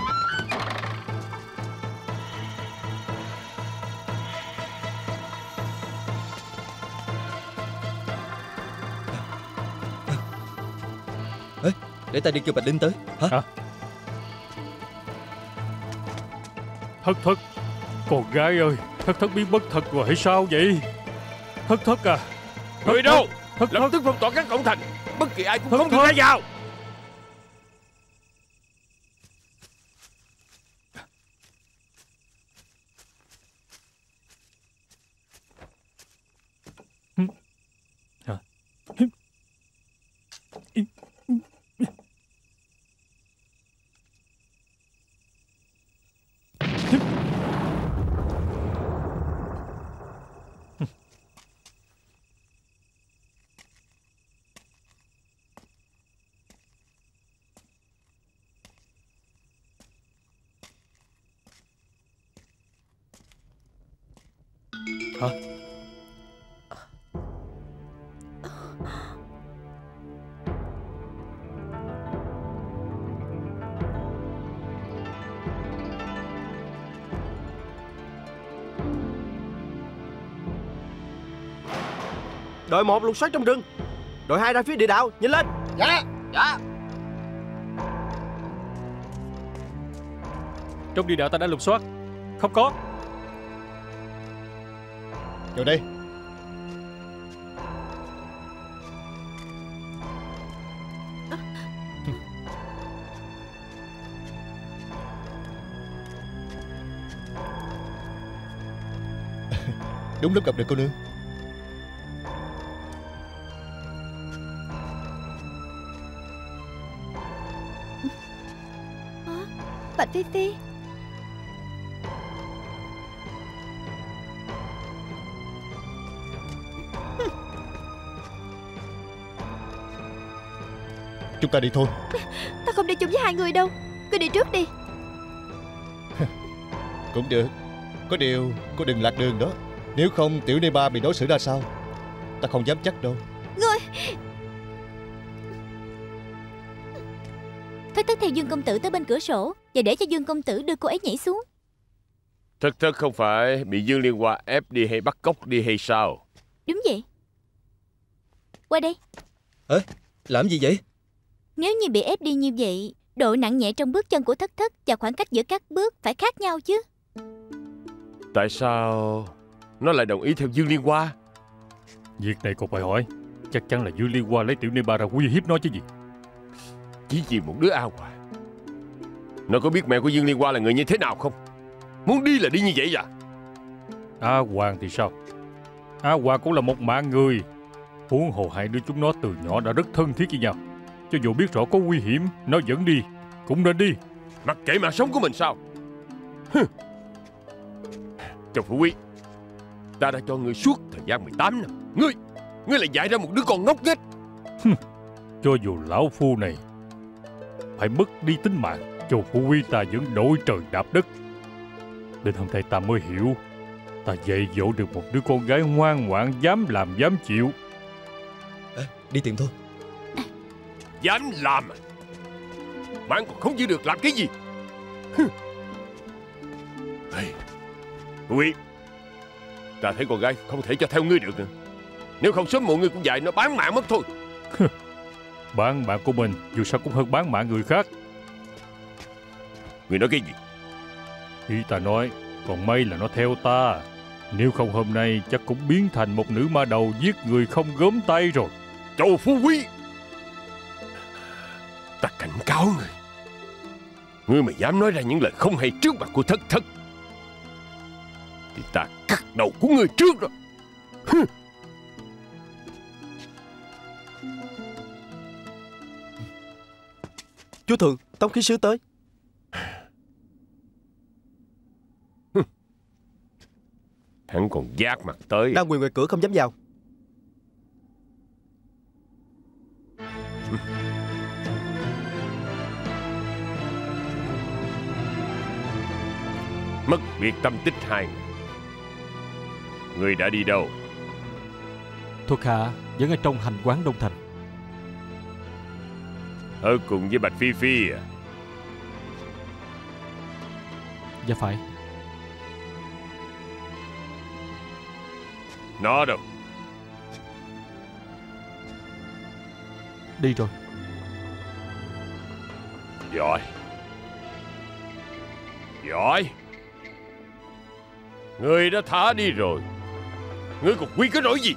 Ê, để ta đi kêu Bạch Linh tới. Hả? Hả? Thất Thất, con gái ơi, Thất Thất biến mất thật rồi hay sao vậy? Thất Thất à? Thất Người đâu? Thất Lập Thất. tức phong tỏa các cổng thành. Bất kỳ ai cũng Thất không được Thất. ra vào. Hả? Đội một lục soát trong rừng, đội hai ra phía địa đạo, nhìn lên. Dạ. Dạ. Trong địa đạo ta đã lục soát. Không có. Vào đây. Đúng lúc gặp được cô nương. Bạch Phi Phi. Chúng ta đi thôi. Ta không đi chung với hai người đâu. Cứ đi trước đi. Cũng được. Có điều cô đừng lạc đường đó. Nếu không Tiểu Nê Ba bị đối xử ra sao, ta không dám chắc đâu. Ngươi. Thất Thất theo Dương công tử tới bên cửa sổ và để cho Dương công tử đưa cô ấy nhảy xuống. Thất Thất không phải bị Dương Liên Hoa ép đi hay bắt cóc đi hay sao? Đúng vậy. Qua đây. Ê, làm gì vậy? Nếu như bị ép đi như vậy, độ nặng nhẹ trong bước chân của Thất Thất và khoảng cách giữa các bước phải khác nhau chứ. Tại sao nó lại đồng ý theo Dương Liên Hoa? Việc này còn phải hỏi. Chắc chắn là Dương Liên Hoa lấy Tiểu Nê Ba ra uy hiếp nó chứ gì. Chỉ vì một đứa A Hoàng. Nó có biết mẹ của Dương Liên Hoa là người như thế nào không? Muốn đi là đi như vậy à? A Hoàng thì sao? A Hoàng cũng là một mạng người. Huống hồ hai đứa chúng nó từ nhỏ đã rất thân thiết với nhau. Cho dù biết rõ có nguy hiểm, nó vẫn đi. Cũng nên đi. Mặc kệ mạng sống của mình sao? Châu Phủ Quý, ta đã cho ngươi suốt thời gian mười tám năm. Ngươi, ngươi lại dạy ra một đứa con ngốc nghếch. Cho dù lão phu này phải mất đi tính mạng, Châu Phủ Quý ta vẫn đổi trời đạp đất. Đến hôm nay ta mới hiểu, ta dạy dỗ được một đứa con gái ngoan ngoãn, dám làm dám chịu. À, đi tìm thôi. Dám làm à? Mạng còn không giữ được làm cái gì? Hey, Quý, ta thấy con gái không thể cho theo ngươi được nữa. Nếu không sớm muộn ngươi cũng dạy nó bán mạng mất thôi. Bán mạng của mình dù sao cũng hơn bán mạng người khác. Ngươi nói cái gì? Ý ta nói, còn may là nó theo ta. Nếu không hôm nay chắc cũng biến thành một nữ ma đầu giết người không gớm tay rồi. Châu Phú Quý, ta cảnh cáo ngươi. Ngươi mà dám nói ra những lời không hay trước mặt của Thất Thất thì ta cắt đầu của ngươi trước đó. Chúa Thượng, Tống khí sứ tới. Hắn còn giác mặt tới. Đang quỳ ngoài cửa không dám vào. Mất biệt tâm tích hai người. Người đã đi đâu? Thuộc hạ vẫn ở trong hành quán Đông Thành. Ở cùng với Bạch Phi Phi à? Dạ phải. Nó đâu? Đi rồi. Giỏi. Giỏi. Người đã thả đi rồi, ngươi còn quy cái nỗi gì?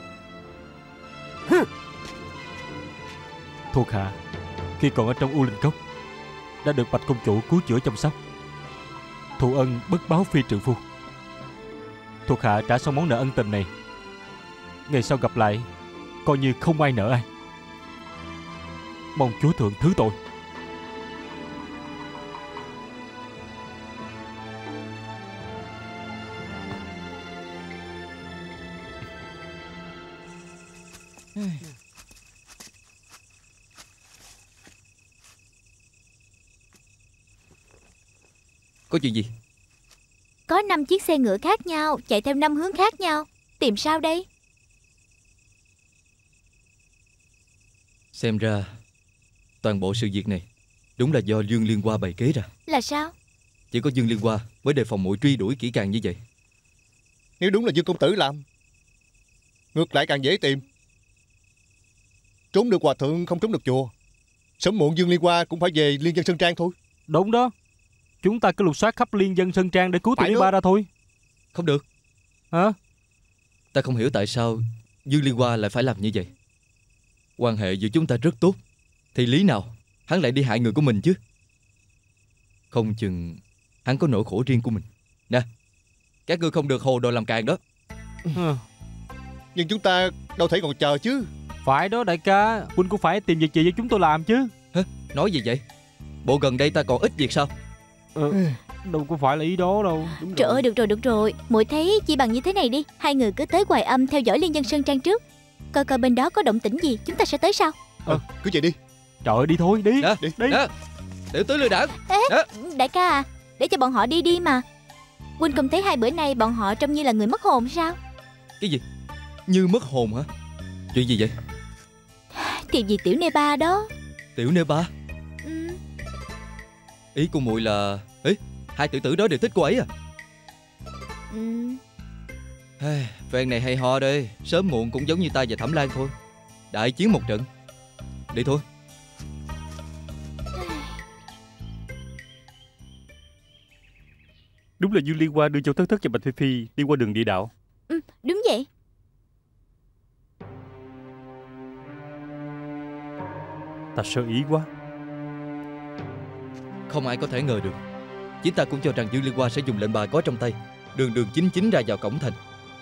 Thuộc hạ khi còn ở trong U Linh Cốc đã được Bạch công chủ cứu chữa chăm sóc, thù ân bất báo phi trượng phu. Thuộc hạ trả xong món nợ ân tình này, ngày sau gặp lại coi như không ai nợ ai. Mong chúa thượng thứ tội. Có chuyện gì? Có năm chiếc xe ngựa khác nhau chạy theo năm hướng khác nhau. Tìm sao đây? Xem ra toàn bộ sự việc này đúng là do Dương Liên Hoa bày kế ra. Là sao? Chỉ có Dương Liên Hoa mới đề phòng muội truy đuổi kỹ càng như vậy. Nếu đúng là Dương công tử làm, ngược lại càng dễ tìm. Trốn được hòa thượng không trốn được chùa. Sớm muộn Dương Liên Hoa cũng phải về Liên Dân Sơn Trang thôi. Đúng đó. Chúng ta cứ lục soát khắp Liên Dân Sơn Trang để cứu Tiểu Liên Ba ra thôi. Không được. Hả? Ta không hiểu tại sao Dương Liên Hoa lại phải làm như vậy. Quan hệ giữa chúng ta rất tốt, thì lý nào hắn lại đi hại người của mình chứ? Không chừng hắn có nỗi khổ riêng của mình. Nè, các ngươi không được hồ đồ làm càng đó. Ừ. Nhưng chúng ta đâu thể còn chờ chứ. Phải đó đại ca, huynh cũng phải tìm việc gì cho chúng tôi làm chứ. Hả? Nói gì vậy? Bộ gần đây ta còn ít việc sao? Ừ, đâu có phải là ý đó đâu. Đúng Trời rồi. ơi, được rồi, được rồi. Muội thấy chi bằng như thế này đi. Hai người cứ tới Hoài Âm theo dõi Liên Dân Sơn Trang trước. Coi coi bên đó có động tĩnh gì, chúng ta sẽ tới sau. Ờ, cứ vậy đi. Trời ơi, đi thôi, đi. Đó, đi. đi. Đó. Tiểu tứ lừa đảo. Ê, đó. đại ca à, để cho bọn họ đi đi mà. Huynh không thấy hai bữa nay bọn họ trông như là người mất hồn sao? Cái gì? Như mất hồn hả? Chuyện gì vậy? Thì vì Tiểu Nê Ba đó. Tiểu Nê Ba? Ừ. Ý của muội là... Ý, hai tiểu tử đó đều thích cô ấy à? Ừ. Hey, phen này hay ho đây. Sớm muộn cũng giống như ta và Thẩm Lan thôi. Đại chiến một trận. Đi thôi. Đúng là Dương Liên Hoa đưa Châu Thất Thất và Bạch Phi Phi đi qua đường địa đạo. Ừ, đúng vậy. Ta sơ ý quá. Không ai có thể ngờ được. Chính ta cũng cho rằng Dương Liên Hoa sẽ dùng lệnh bài có trong tay, đường đường chính chính ra vào cổng thành.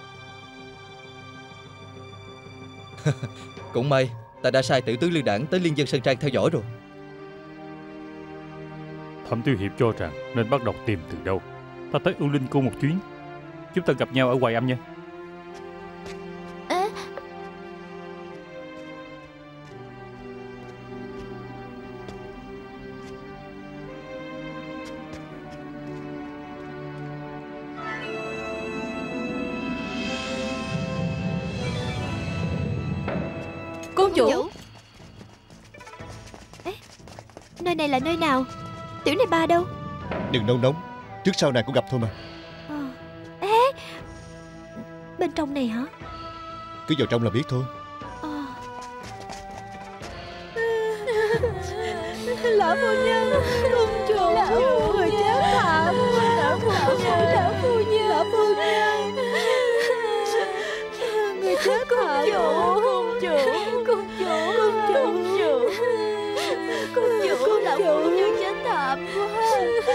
Cũng may ta đã sai Tiểu Tứ Liên Đảng tới Liên Dân Sơn Trang theo dõi rồi. Thẩm Tiêu Hiệp cho rằng nên bắt đầu tìm từ đâu. Ta tới U Linh Cung một chuyến. Chúng ta gặp nhau ở Hoài Âm nha. À. Công chủ. Ê, nơi này là nơi nào? Tiểu Nê Ba đâu? Đừng nôn nóng, trước sau này cũng gặp thôi mà. À. Ê, bên trong này hả? Cứ vào trong là biết thôi. À. Lão phu nhân, công chủ, người chết thảm. Lão phu nhân, lão phu nhân, lão phu nhân, người chết thảm. Công chủ, công chủ, công chủ, công chủ, công chủ, lão phu nhân chết thảm quá.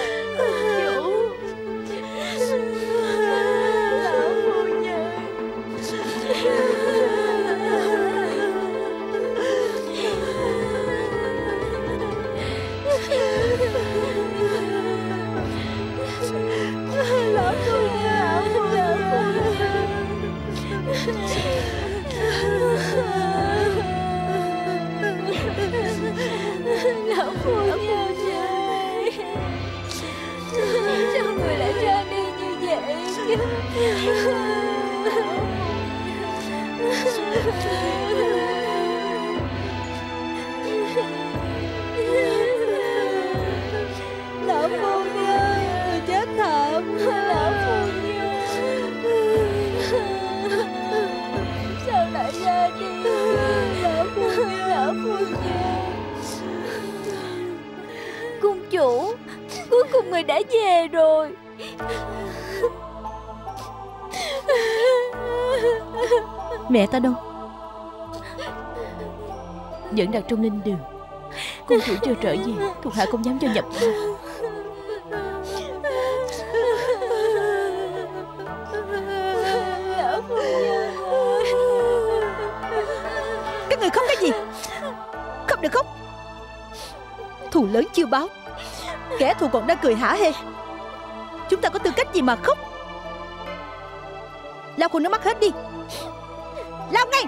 Lão phu nhân, người chết thảm. Lão phu nhân, sao lại ra đi? Lão phu nhân, lão phu nhân. Cung chủ, cuối cùng người đã về rồi. Mẹ ta đâu? Vẫn đặt trong linh đường. Cung chủ chưa trở về, thuộc hạ không dám cho nhập vào. Các người khóc cái gì? Khóc được khóc. Thù lớn chưa báo, kẻ thù còn đang cười hả hê. Chúng ta có tư cách gì mà khóc? Lau khô nước mắt hết đi. Lau ngay.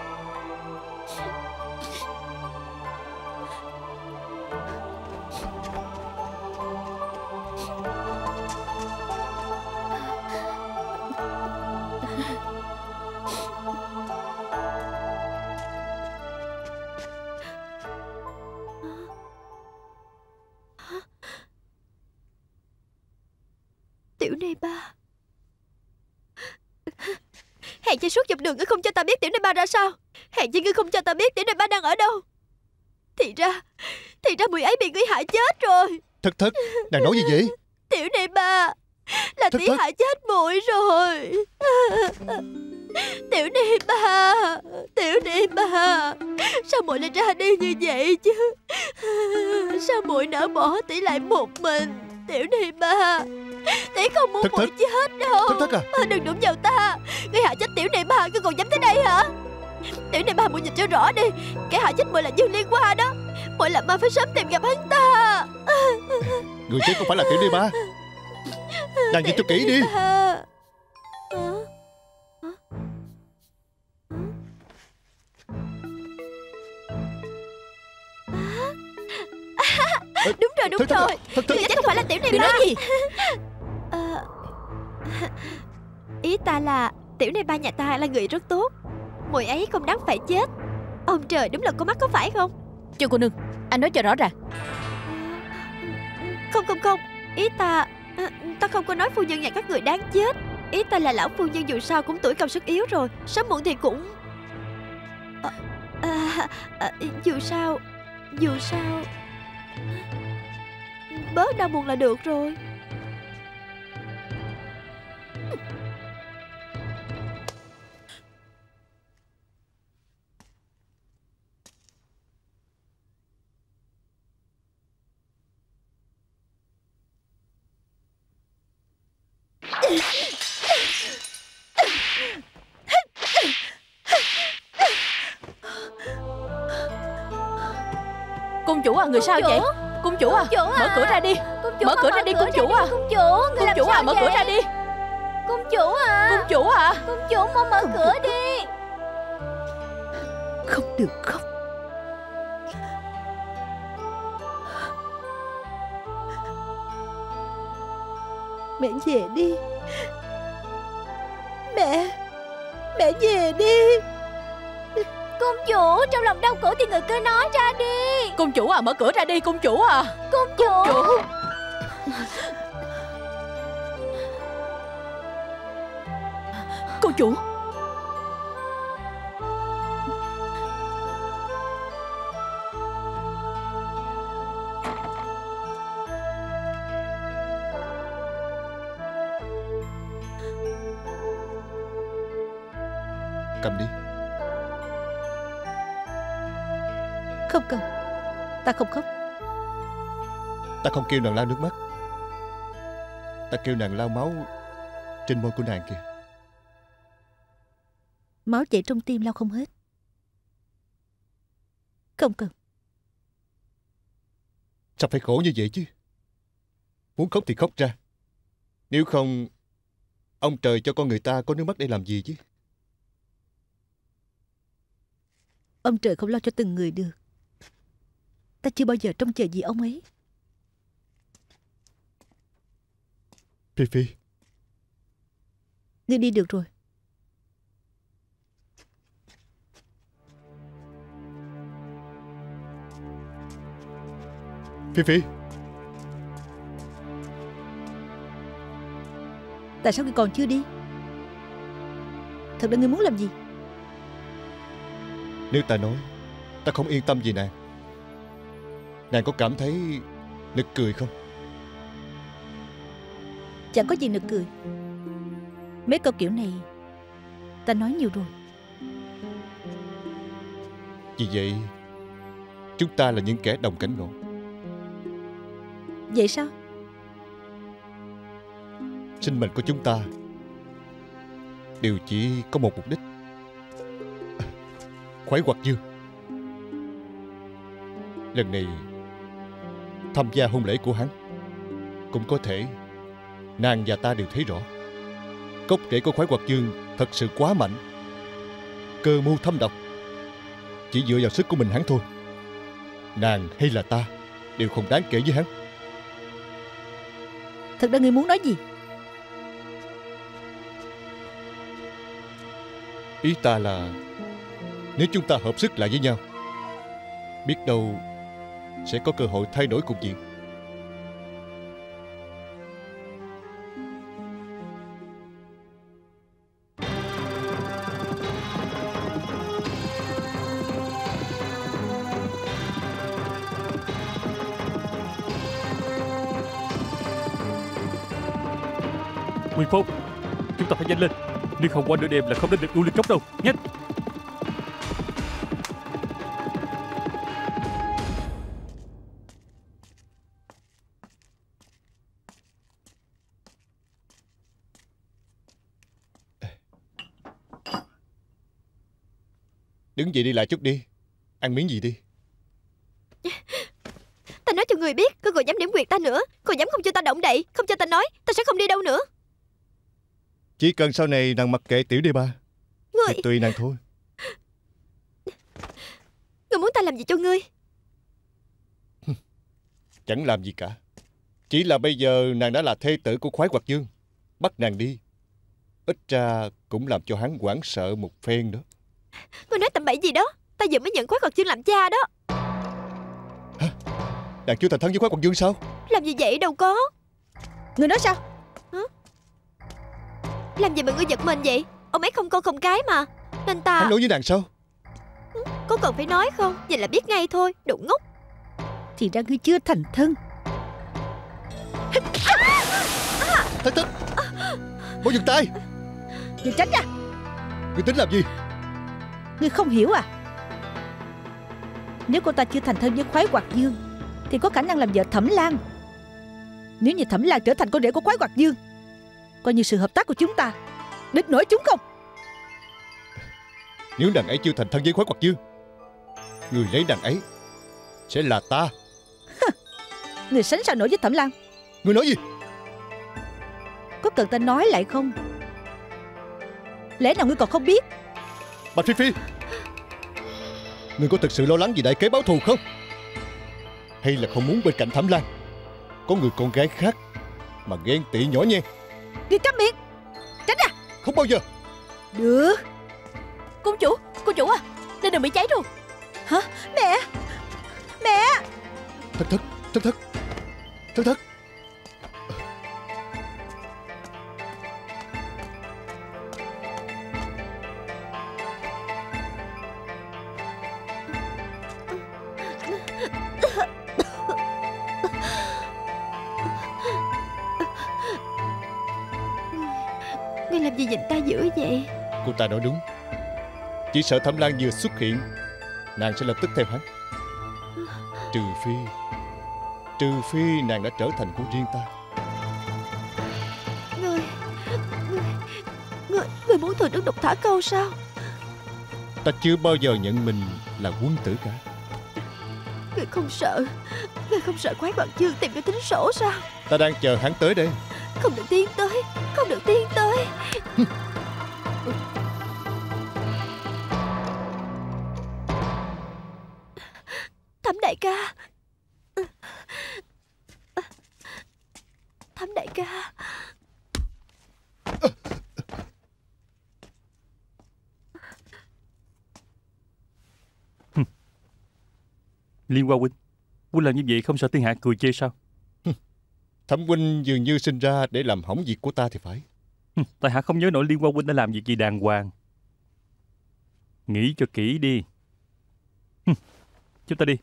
Tiểu Nê Ba. Hèn chi suốt dọc đường ngươi không cho ta biết Tiểu Nê Ba ra sao. Hèn chi ngươi không cho ta biết Tiểu Nê Ba đang ở đâu. Thì ra Thì ra muội ấy bị ngươi hại chết rồi. Thất Thất, nàng nói gì vậy? Tiểu Nê Ba là Thất tỷ Thất. hại chết muội rồi. Tiểu Nê Ba, Tiểu Nê Ba, sao muội lại ra đi như vậy chứ? Sao muội nỡ bỏ tỷ lại một mình? Tiểu Nê Ba, tỷ không muốn Thất muội Thất. chết đâu. Thất Thất à? Đừng đụng vào ta. Ngươi hại chết Tiểu Nê Ba, ngươi còn dám tới đây hả? Tiểu Nê Ba, muội nhìn cho rõ đi. Kẻ hại chết muội là Dương Liên Hoa đó. Muội làm ma phải sớm tìm gặp hắn ta. Người chết không phải là Tiểu Nê Ba. Nàng nhìn cho kỹ đi. Ba. Đúng rồi, đúng Thất Thất à? rồi. Thất Thất. Người chết không phải là Tiểu Nê Người Ba. nói gì? Ờ, ý ta là Tiểu Nê Ba nhà ta là người rất tốt. Muội ấy không đáng phải chết. Ông trời đúng là có mắt có phải không? Cho cô nương, anh nói cho rõ ràng. Không không không. Ý ta à, ta không có nói phu nhân nhà các người đáng chết. Ý ta là lão phu nhân dù sao cũng tuổi cao sức yếu rồi, sớm muộn thì cũng à, à, à, Dù sao Dù sao bớt đau buồn là được rồi. Cung chủ à, người sao vậy? Cung chủ à, mở cửa ra đi. Mở cửa ra đi, cung chủ à. Cung chủ, người Cung làm chủ à, sao mở vậy? cửa ra đi. Cung chủ à. Cung chủ à. Cung chủ mau mở cửa đi. Không được khóc. Mẹ về đi. Mẹ Mẹ về đi. Cung chủ, trong lòng đau khổ thì người cứ nói ra đi. Cung chủ à, mở cửa ra đi, cung chủ à. Cung chủ. Chủ. Cung chủ. Cầm đi. Không cần. Ta không khóc. Ta không kêu nàng lau nước mắt. Ta kêu nàng lau máu trên môi của nàng kìa. Máu chảy trong tim lau không hết. Không cần. Sao phải khổ như vậy chứ? Muốn khóc thì khóc ra. Nếu không, ông trời cho con người ta có nước mắt để làm gì chứ? Ông trời không lo cho từng người được. Ta chưa bao giờ trông chờ gì ông ấy. Phi Phi, Ngươi đi được rồi. Phi Phi, Tại sao ngươi còn chưa đi? Thật ra ngươi muốn làm gì? nếu ta nói ta không yên tâm về nàng, nàng có cảm thấy nực cười không? Chẳng có gì nực cười. Mấy câu kiểu này ta nói nhiều rồi. Vì vậy chúng ta là những kẻ đồng cảnh ngộ. Vậy sao? Sinh mệnh của chúng ta đều chỉ có một mục đích: khoái hoặc dương. Lần này tham gia hôn lễ của hắn, cũng có thể nàng và ta đều thấy rõ gốc rễ của khoái hoặc dương thật sự quá mạnh, cơ mưu thâm độc. Chỉ dựa vào sức của mình hắn thôi, nàng hay là ta đều không đáng kể với hắn. Thật ra ngươi muốn nói gì? Ý ta là nếu chúng ta hợp sức lại với nhau, biết đâu sẽ có cơ hội thay đổi cục diện. Nguyên Phong, chúng ta phải nhanh lên. Nếu không qua nửa đêm là không đến được U Linh Cốc đâu. Nhanh. Đứng dậy đi lại chút đi. Ăn miếng gì đi. Ta nói cho người biết, cô còn dám điểm quyệt ta nữa, cô dám không cho ta động đậy, không cho ta nói, ta sẽ không đi đâu nữa. Chỉ cần sau này nàng mặc kệ tiểu đi ba Ngươi thì tùy nàng thôi. Ngươi muốn ta làm gì cho ngươi? Chẳng làm gì cả. Chỉ là bây giờ nàng đã là thê tử của khoái hoặc dương, bắt nàng đi, ít ra cũng làm cho hắn hoảng sợ một phen đó. Ngươi nói tầm bậy gì đó? Ta vừa mới nhận khoái hoặc dương làm cha đó. Hả? Nàng chưa thành thân với khoái hoặc dương sao? Làm gì vậy đâu có. Ngươi nói sao? Hả? Làm gì mà ngươi giật mình vậy? Ông ấy không con không cái mà, nên ta... Hắn nói với nàng sao? Có cần phải nói không? Vậy là biết ngay thôi, đồ ngốc. Thì ra ngươi chưa thành thân. Thất thất, mau dừng tay. Ngươi tránh ra. Ngươi tính làm gì? Ngươi không hiểu à? Nếu cô ta chưa thành thân với khoái hoặc dương thì có khả năng làm vợ Thẩm Lan. Nếu như Thẩm Lan trở thành con rể của khoái hoặc dương, coi như sự hợp tác của chúng ta địch nổi chúng không? Nếu nàng ấy chưa thành thân với khoái hoặc dương, người lấy nàng ấy sẽ là ta. Người sánh sao nổi với Thẩm Lan? Người nói gì? Có cần ta nói lại không? Lẽ nào ngươi còn không biết? Bạch Phi Phi, ngươi có thực sự lo lắng vì đại kế báo thù không? Hay là không muốn bên cạnh Thẩm Lan có người con gái khác mà ghen tị nhỏ nhen? Ngươi câm miệng, tránh ra. Không bao giờ. Được. Công chủ, công chủ à, lên đường bị cháy rồi. Hả? Mẹ, mẹ. Thất thất, thất thất, thất thất. Ngươi làm gì nhìn ta dữ vậy? Cô ta nói đúng. Chỉ sợ Thẩm Lan vừa xuất hiện, nàng sẽ lập tức theo hắn. Trừ phi Trừ phi nàng đã trở thành của riêng ta. Ngươi Ngươi Ngươi, ngươi muốn thừa nước độc thả câu sao? Ta chưa bao giờ nhận mình là quân tử cả. Ngươi không sợ Ngươi không sợ khoái hoặc dương tìm cái tính sổ sao? Ta đang chờ hắn tới đây. Không được tiến tới, không được tiến tới. Thẩm đại ca, Thẩm đại ca. Liên Hoa huynh, huynh làm như vậy không sợ thiên hạ cười chê sao? Thẩm huynh dường như sinh ra để làm hỏng việc của ta thì phải. Tại hạ không nhớ nổi Liên Hoa huynh đã làm việc gì đàng hoàng. Nghĩ cho kỹ đi. Chúng ta đi.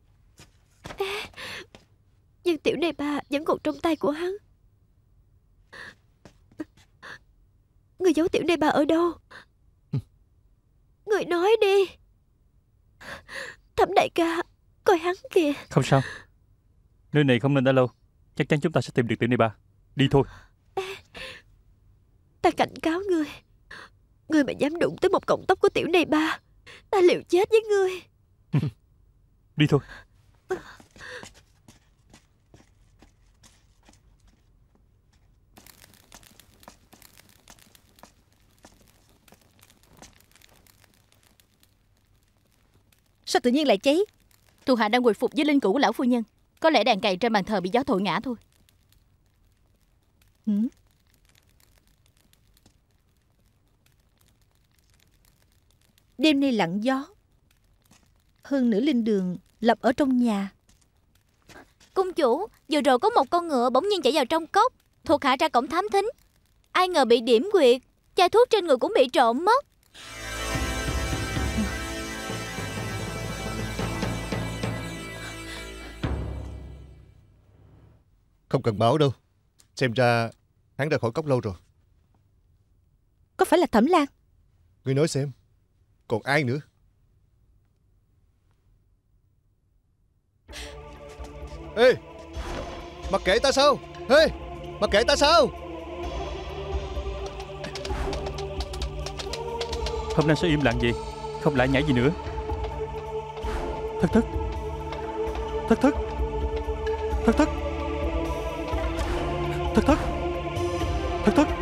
Nhưng tiểu này bà vẫn còn trong tay của hắn. Người giấu tiểu này bà ở đâu? Người nói đi. Thẩm đại ca, coi hắn kìa. Không sao, nơi này không nên đã lâu. Chắc chắn chúng ta sẽ tìm được tiểu này bà. Đi thôi. Ta cảnh cáo ngươi, ngươi mà dám đụng tới một cọng tóc của tiểu này bà, ta liều chết với ngươi. Đi thôi. Sao tự nhiên lại cháy? Thuộc hạ đang hồi phục với linh cữu của lão phu nhân. Có lẽ đàn cày trên bàn thờ bị gió thổi ngã thôi. Ừ? Đêm nay lặng gió. Hơn nữa linh đường lập ở trong nhà. Cung chủ, vừa rồi có một con ngựa bỗng nhiên chạy vào trong cốc. Thuộc hạ ra cổng thám thính. Ai ngờ bị điểm quyệt, chai thuốc trên người cũng bị trộm mất. Không cần báo đâu. Xem ra hắn ra khỏi cốc lâu rồi. Có phải là Thẩm Lan? Ngươi nói xem, còn ai nữa? Ê, mặc kệ ta sao? Ê, mặc kệ ta sao? Hôm nay sao im lặng vậy? Không lại nhảy gì nữa? Thất thất Thất thất Thất thất Thất thất Thất thất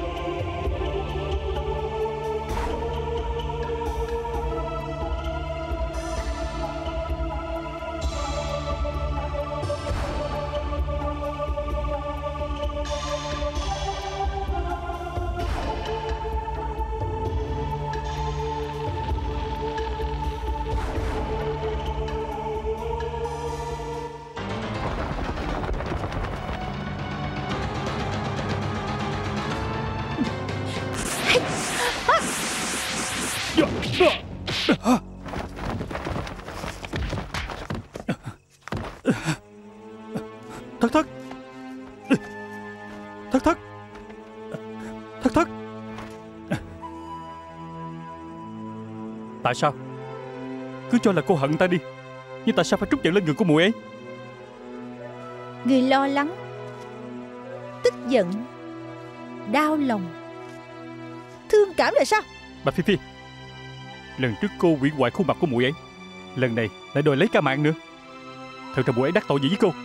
Thất thất Thất thất Thất thất Tại sao? Cứ cho là cô hận ta đi, nhưng tại sao phải trút giận lên người của muội ấy? Người lo lắng, tức giận, đau lòng, thương cảm là sao? Bà Phi Phi, lần trước cô hủy hoại khuôn mặt của muội ấy, lần này lại đòi lấy cả mạng nữa. Thật ra muội ấy đắc tội gì với cô?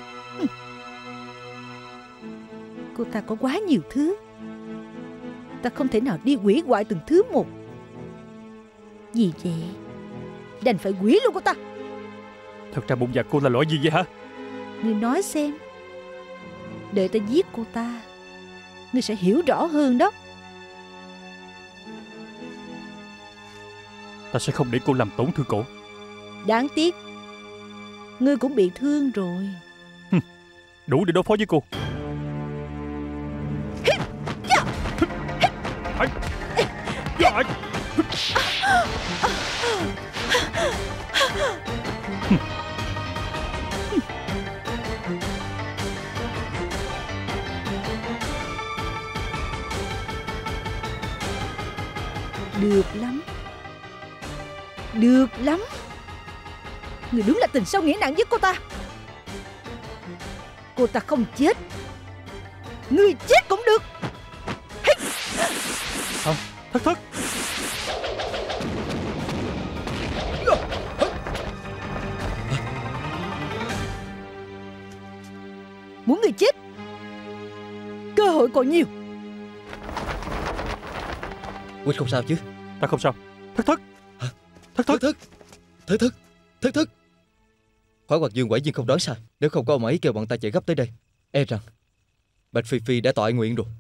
Cô ta có quá nhiều thứ, ta không thể nào đi hủy hoại từng thứ một. Vì vậy đành phải hủy luôn cô ta. Thật ra bụng dạ cô là loại gì vậy hả? Ngươi nói xem, đợi ta giết cô ta, ngươi sẽ hiểu rõ hơn đó. Ta sẽ không để cô làm tổn thương cổ. Đáng tiếc, ngươi cũng bị thương rồi. Đủ để đối phó với cô. Được lắm, được lắm. Người đúng là tình sâu nghĩa nặng với cô ta. Cô ta không chết, người chết cũng được. À, thất thất Muốn người chết, cơ hội còn nhiều. Huynh không sao chứ? Ta không sao. Thất thất Hả? Thất thất Thất thất Thất thất Thất Khói Hoạt Dương quả nhiên không đoán sai. Nếu không có ông ấy kêu bọn ta chạy gấp tới đây, e rằng Bạch Phi Phi đã tọa nguyện rồi.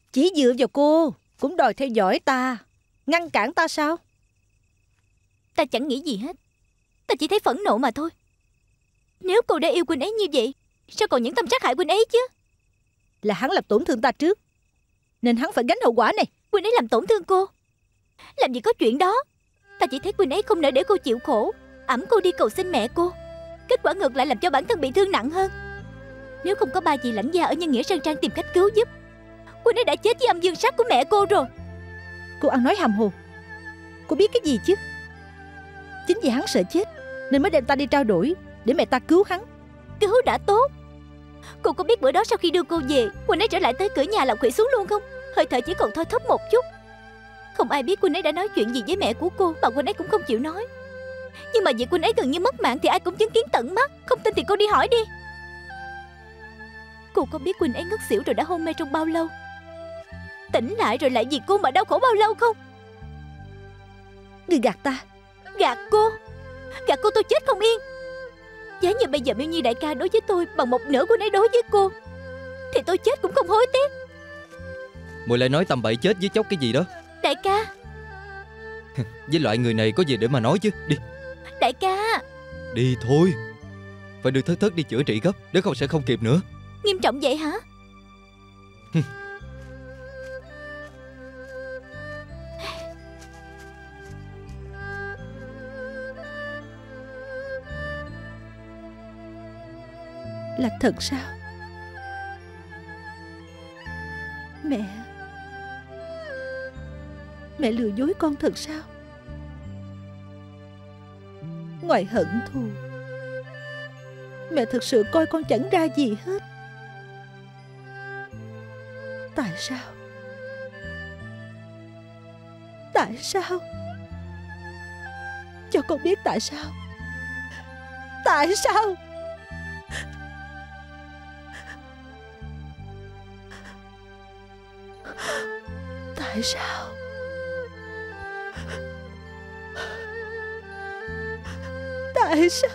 Chỉ dựa vào cô cũng đòi theo dõi ta, ngăn cản ta sao? Ta chẳng nghĩ gì hết. Ta chỉ thấy phẫn nộ mà thôi. Nếu cô đã yêu Quỳnh ấy như vậy, sao còn nhẫn tâm sát hại Quỳnh ấy chứ? Là hắn làm tổn thương ta trước, nên hắn phải gánh hậu quả này. Quỳnh ấy làm tổn thương cô? Làm gì có chuyện đó. Ta chỉ thấy Quỳnh ấy không nỡ để cô chịu khổ, ẵm cô đi cầu xin mẹ cô. Kết quả ngược lại làm cho bản thân bị thương nặng hơn. Nếu không có ba dì lãnh gia ở Nhân Nghĩa Sơn Trang tìm cách cứu giúp, Quỳnh ấy đã chết với âm dương sát của mẹ cô rồi. Cô ăn nói hàm hồ. Cô biết cái gì chứ? Chính vì hắn sợ chết nên mới đem ta đi trao đổi để mẹ ta cứu hắn. Cứu đã tốt. Cô có biết bữa đó sau khi đưa cô về, Quỳnh ấy trở lại tới cửa nhà làm quỵ xuống luôn không? Hơi thở chỉ còn thoi thóp một chút. Không ai biết Quỳnh ấy đã nói chuyện gì với mẹ của cô, mà Quỳnh ấy cũng không chịu nói. Nhưng mà việc Quỳnh ấy gần như mất mạng thì ai cũng chứng kiến tận mắt. Không tin thì cô đi hỏi đi. Cô có biết Quỳnh ấy ngất xỉu rồi đã hôn mê trong bao lâu? Tỉnh lại rồi lại vì cô mà đau khổ bao lâu không? Người gạt ta. Gạt cô? Gạt cô tôi chết không yên. Giá như bây giờ Miêu Nhi đại ca đối với tôi bằng một nửa của Quỳnh ấy đối với cô, thì tôi chết cũng không hối tiếc. Muội lại nói tầm bậy chết với chóc cái gì đó. Đại ca. Với loại người này có gì để mà nói chứ. Đi. Đại ca. Đi thôi. Phải đưa Thất Thất đi chữa trị gấp, nếu không sẽ không kịp nữa. Nghiêm trọng vậy hả? Là thật sao? Mẹ Mẹ lừa dối con thật sao? Ngoài hận thù, mẹ thực sự coi con chẳng ra gì hết. Tại sao? Tại sao? Cho con biết tại sao? Tại sao? Tại sao? Tại sao?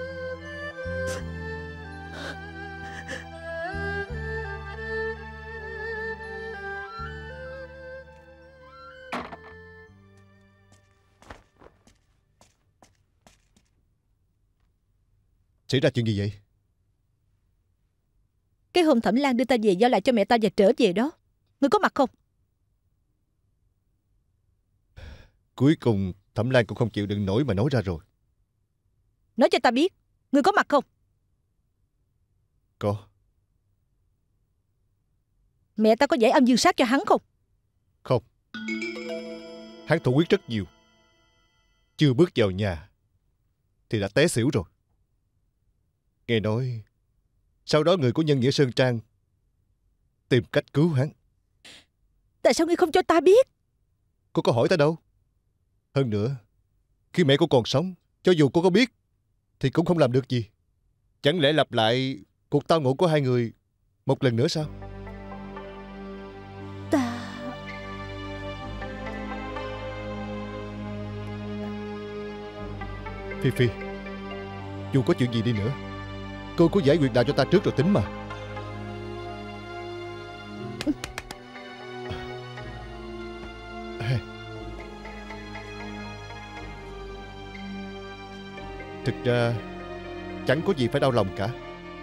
Xảy ra chuyện gì vậy? Cái hôm Thẩm Lan đưa ta về giao lại cho mẹ ta và trở về đó, ngươi có mặt không? Cuối cùng Thẩm Lan cũng không chịu đựng nổi mà nói ra rồi. Nói cho ta biết, ngươi có mặt không? Có. Mẹ ta có giải âm dương sát cho hắn không? Không. Hắn thủ quyết rất nhiều. Chưa bước vào nhà thì đã té xỉu rồi. Nghe nói sau đó người của Nhân Nghĩa Sơn Trang tìm cách cứu hắn. Tại sao ngươi không cho ta biết? Cô có hỏi ta đâu. Hơn nữa, khi mẹ cô còn sống, cho dù cô có biết thì cũng không làm được gì. Chẳng lẽ lặp lại cuộc tao ngộ của hai người một lần nữa sao? Ta... Phi Phi, dù có chuyện gì đi nữa, cô có giải quyết đạo cho ta trước rồi tính mà. Thực ra chẳng có gì phải đau lòng cả.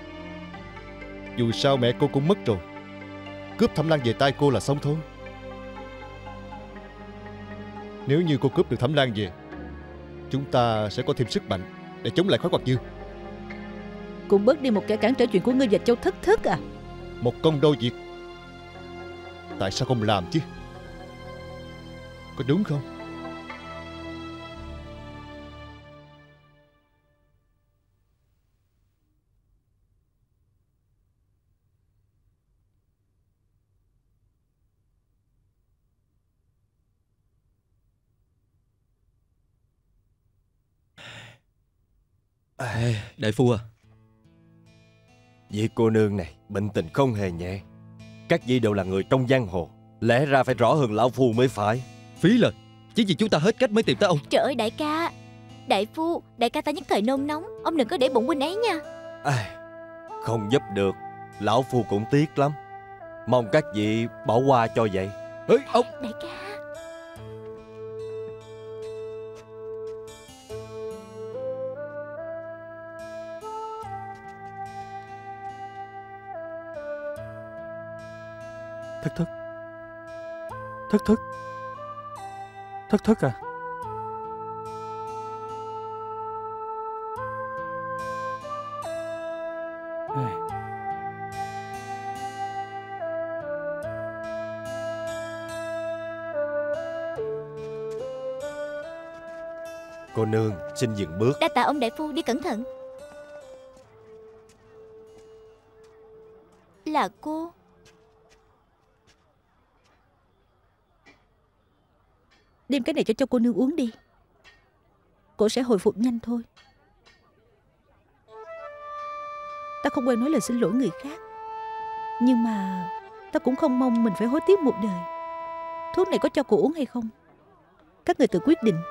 Dù sao mẹ cô cũng mất rồi. Cướp Thẩm Lan về tay cô là xong thôi. Nếu như cô cướp được Thẩm Lan về, chúng ta sẽ có thêm sức mạnh để chống lại Khoái Quạt Dương. Cũng bớt đi một kẻ cản trở chuyện của ngươi và Châu Thất Thất à? Một công đôi việc, tại sao không làm chứ? Có đúng không? Ê, đại phu à, vị cô nương này bệnh tình không hề nhẹ. Các vị đều là người trong giang hồ, lẽ ra phải rõ hơn lão phu mới phải. Phí lời, chỉ vì chúng ta hết cách mới tìm tới ông. Trời ơi đại ca, đại phu, đại ca ta nhất thời nôn nóng, ông đừng có để bụng huynh ấy nha. À, không giúp được, lão phu cũng tiếc lắm. Mong các vị bỏ qua cho vậy. Ê, ông Đại ca. Thất thất. Thất thất. Thất thất à? Ai. Cô nương xin dừng bước. Đa tạ ông đại phu, đi cẩn thận. Là cô. Đem cái này cho cho cô nương uống đi. Cô sẽ hồi phục nhanh thôi. Ta không quen nói lời xin lỗi người khác, nhưng mà ta cũng không mong mình phải hối tiếc một đời. Thuốc này có cho cô uống hay không, các người tự quyết định.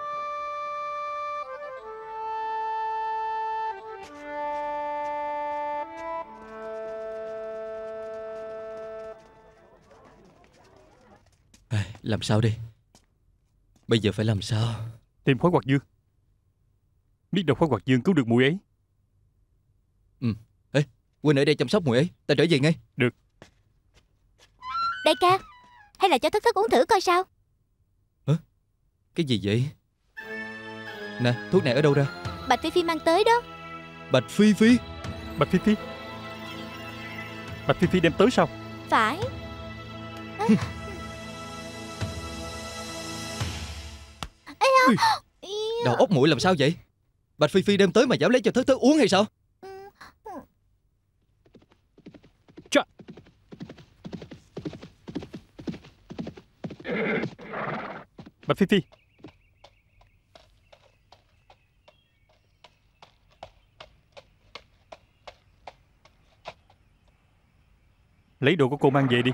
À, làm sao đi? Bây giờ phải làm sao? Tìm Khoái Hoạt Dương. Biết đâu Khoái Hoạt Dương cứu được muội ấy. Ừ. Ê, Huynh ở đây chăm sóc muội ấy, ta trở về ngay. Được. Đại ca, hay là cho Thất Thất uống thử coi sao? Hả? Cái gì vậy? Nè, thuốc này ở đâu ra? Bạch Phi Phi mang tới đó. Bạch Phi Phi? Bạch Phi Phi? Bạch Phi Phi đem tới sao? Phải. À. Ê, đầu óc muội làm sao vậy? Bạch Phi Phi đem tới mà dám lấy cho Thất Thất uống hay sao? Chà. Bạch Phi Phi. Lấy đồ của cô mang về đi.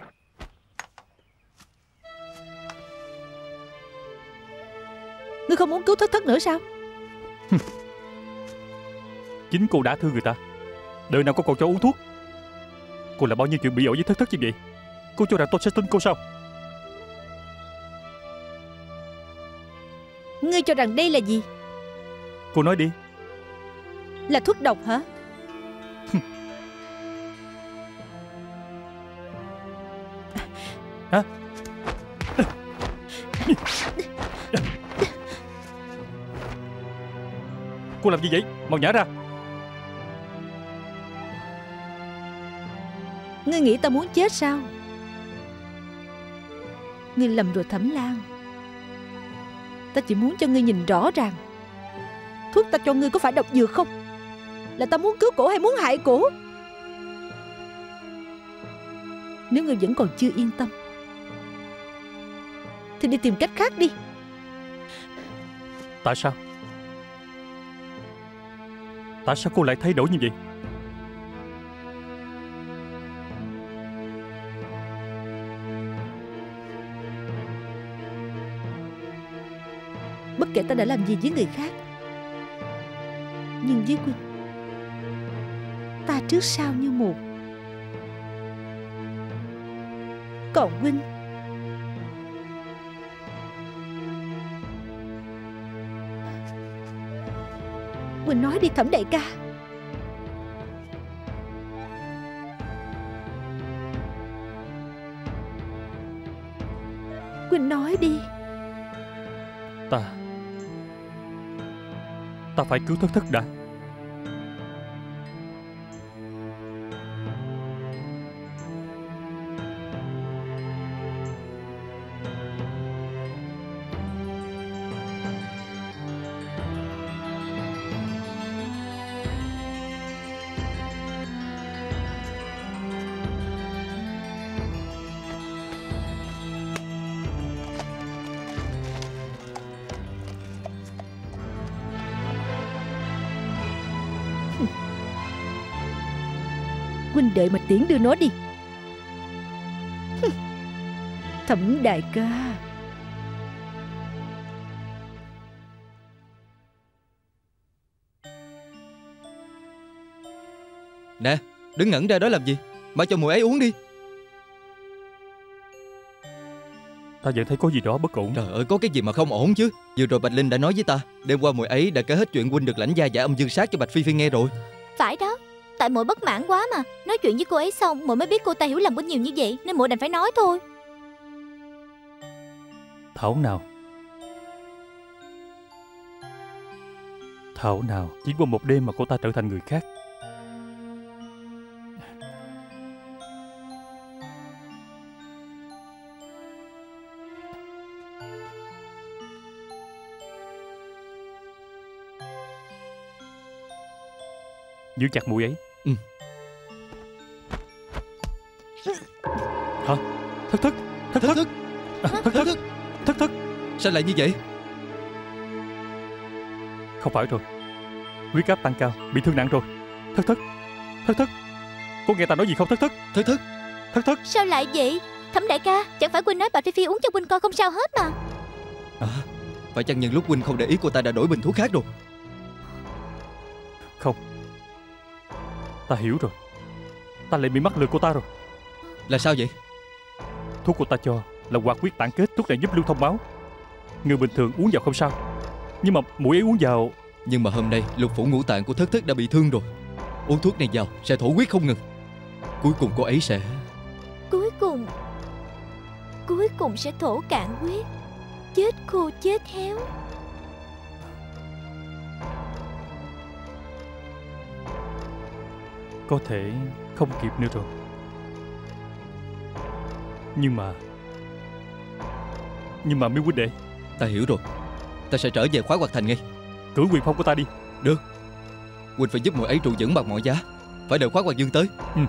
Ngươi không muốn cứu Thất Thất nữa sao? Chính cô đã thương người ta, đời nào có còn cho uống thuốc. Cô làm bao nhiêu chuyện bị ổi với Thất Thất như vậy, cô cho rằng tôi sẽ tin cô sao? Ngươi cho rằng đây là gì? Cô nói đi. Là thuốc độc hả? Hả? Cô làm gì vậy? Mau nhả ra. Ngươi nghĩ ta muốn chết sao? Ngươi lầm rồi Thẩm Lan. Ta chỉ muốn cho ngươi nhìn rõ ràng, thuốc ta cho ngươi có phải độc dược không? Là ta muốn cứu cổ hay muốn hại cổ? Nếu ngươi vẫn còn chưa yên tâm thì đi tìm cách khác đi. Tại sao? Tại sao cô lại thay đổi như vậy? Bất kể ta đã làm gì với người khác, nhưng với Huynh, ta trước sau như một. Còn Huynh, Huynh nói đi Thẩm đại ca. Huynh nói đi. Ta Ta phải cứu Thất Thất đã. Huynh đợi mà tiễn đưa nó đi. Thẩm đại ca. Nè, đứng ngẩn ra đó làm gì? Mau cho muội ấy uống đi. Ta vẫn thấy có gì đó bất ổn. Trời ơi, có cái gì mà không ổn chứ. Vừa rồi Bạch Linh đã nói với ta, đêm qua muội ấy đã kể hết chuyện huynh được lãnh gia giả âm dương sát cho Bạch Phi Phi nghe rồi. Phải đó, tại muội bất mãn quá mà. Nói chuyện với cô ấy xong muội mới biết cô ta hiểu lầm có nhiều như vậy, nên muội đành phải nói thôi. Thảo nào Thảo nào chỉ qua một đêm mà cô ta trở thành người khác. Giữ chặt mũi ấy. Ừ. Hả? Thất thất Thất thất Thất à, Thất thất Thất thất Sao lại như vậy? Không phải rồi, huyết áp tăng cao, bị thương nặng rồi. Thất thất Thất thất Có nghe ta nói gì không? Thất thất Thất thất Thất thất Sao lại vậy? Thẩm đại ca, chẳng phải Huynh nói Bạch Phi Phi uống cho Huynh coi không sao hết mà. À, phải chăng nhân lúc huynh không để ý cô ta đã đổi bình thuốc khác rồi? Không, ta hiểu rồi. Ta lại bị mắc lừa cô ta rồi. Là sao vậy? Thuốc cô ta cho là hoạt huyết tản kết, thuốc này giúp lưu thông máu. Người bình thường uống vào không sao, nhưng mà muội ấy uống vào. Nhưng mà hôm nay lục phủ ngũ tạng của Thất thất đã bị thương rồi. Uống thuốc này vào sẽ thổ huyết không ngừng. Cuối cùng cô ấy sẽ Cuối cùng Cuối cùng sẽ thổ cạn huyết, chết khô chết héo. Có thể không kịp nữa rồi. Nhưng mà Nhưng mà Miêu huynh đệ, ta hiểu rồi. Ta sẽ trở về Khoái Hoạt Thành ngay. cử quyền phong của ta đi. Được. Huynh phải giúp muội ấy trụ vững bằng mọi giá. Phải đợi Khoái Hoạt Dương tới. Ừ.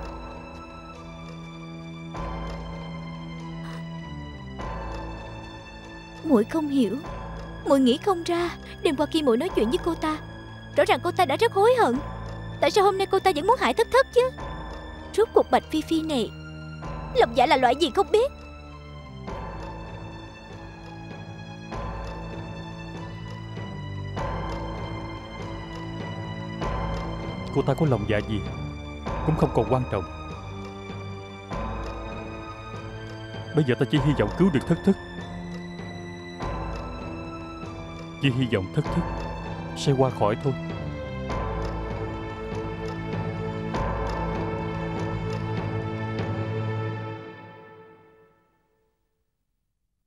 Muội không hiểu, muội nghĩ không ra. Đêm qua khi muội nói chuyện với cô ta, rõ ràng cô ta đã rất hối hận. Tại sao hôm nay cô ta vẫn muốn hại Thất thất chứ? Rốt cuộc Bạch Phi Phi này lòng dạ là loại gì không biết. Cô ta có lòng dạ gì cũng không còn quan trọng. Bây giờ ta chỉ hy vọng cứu được Thất thất, chỉ hy vọng Thất thất sẽ qua khỏi thôi.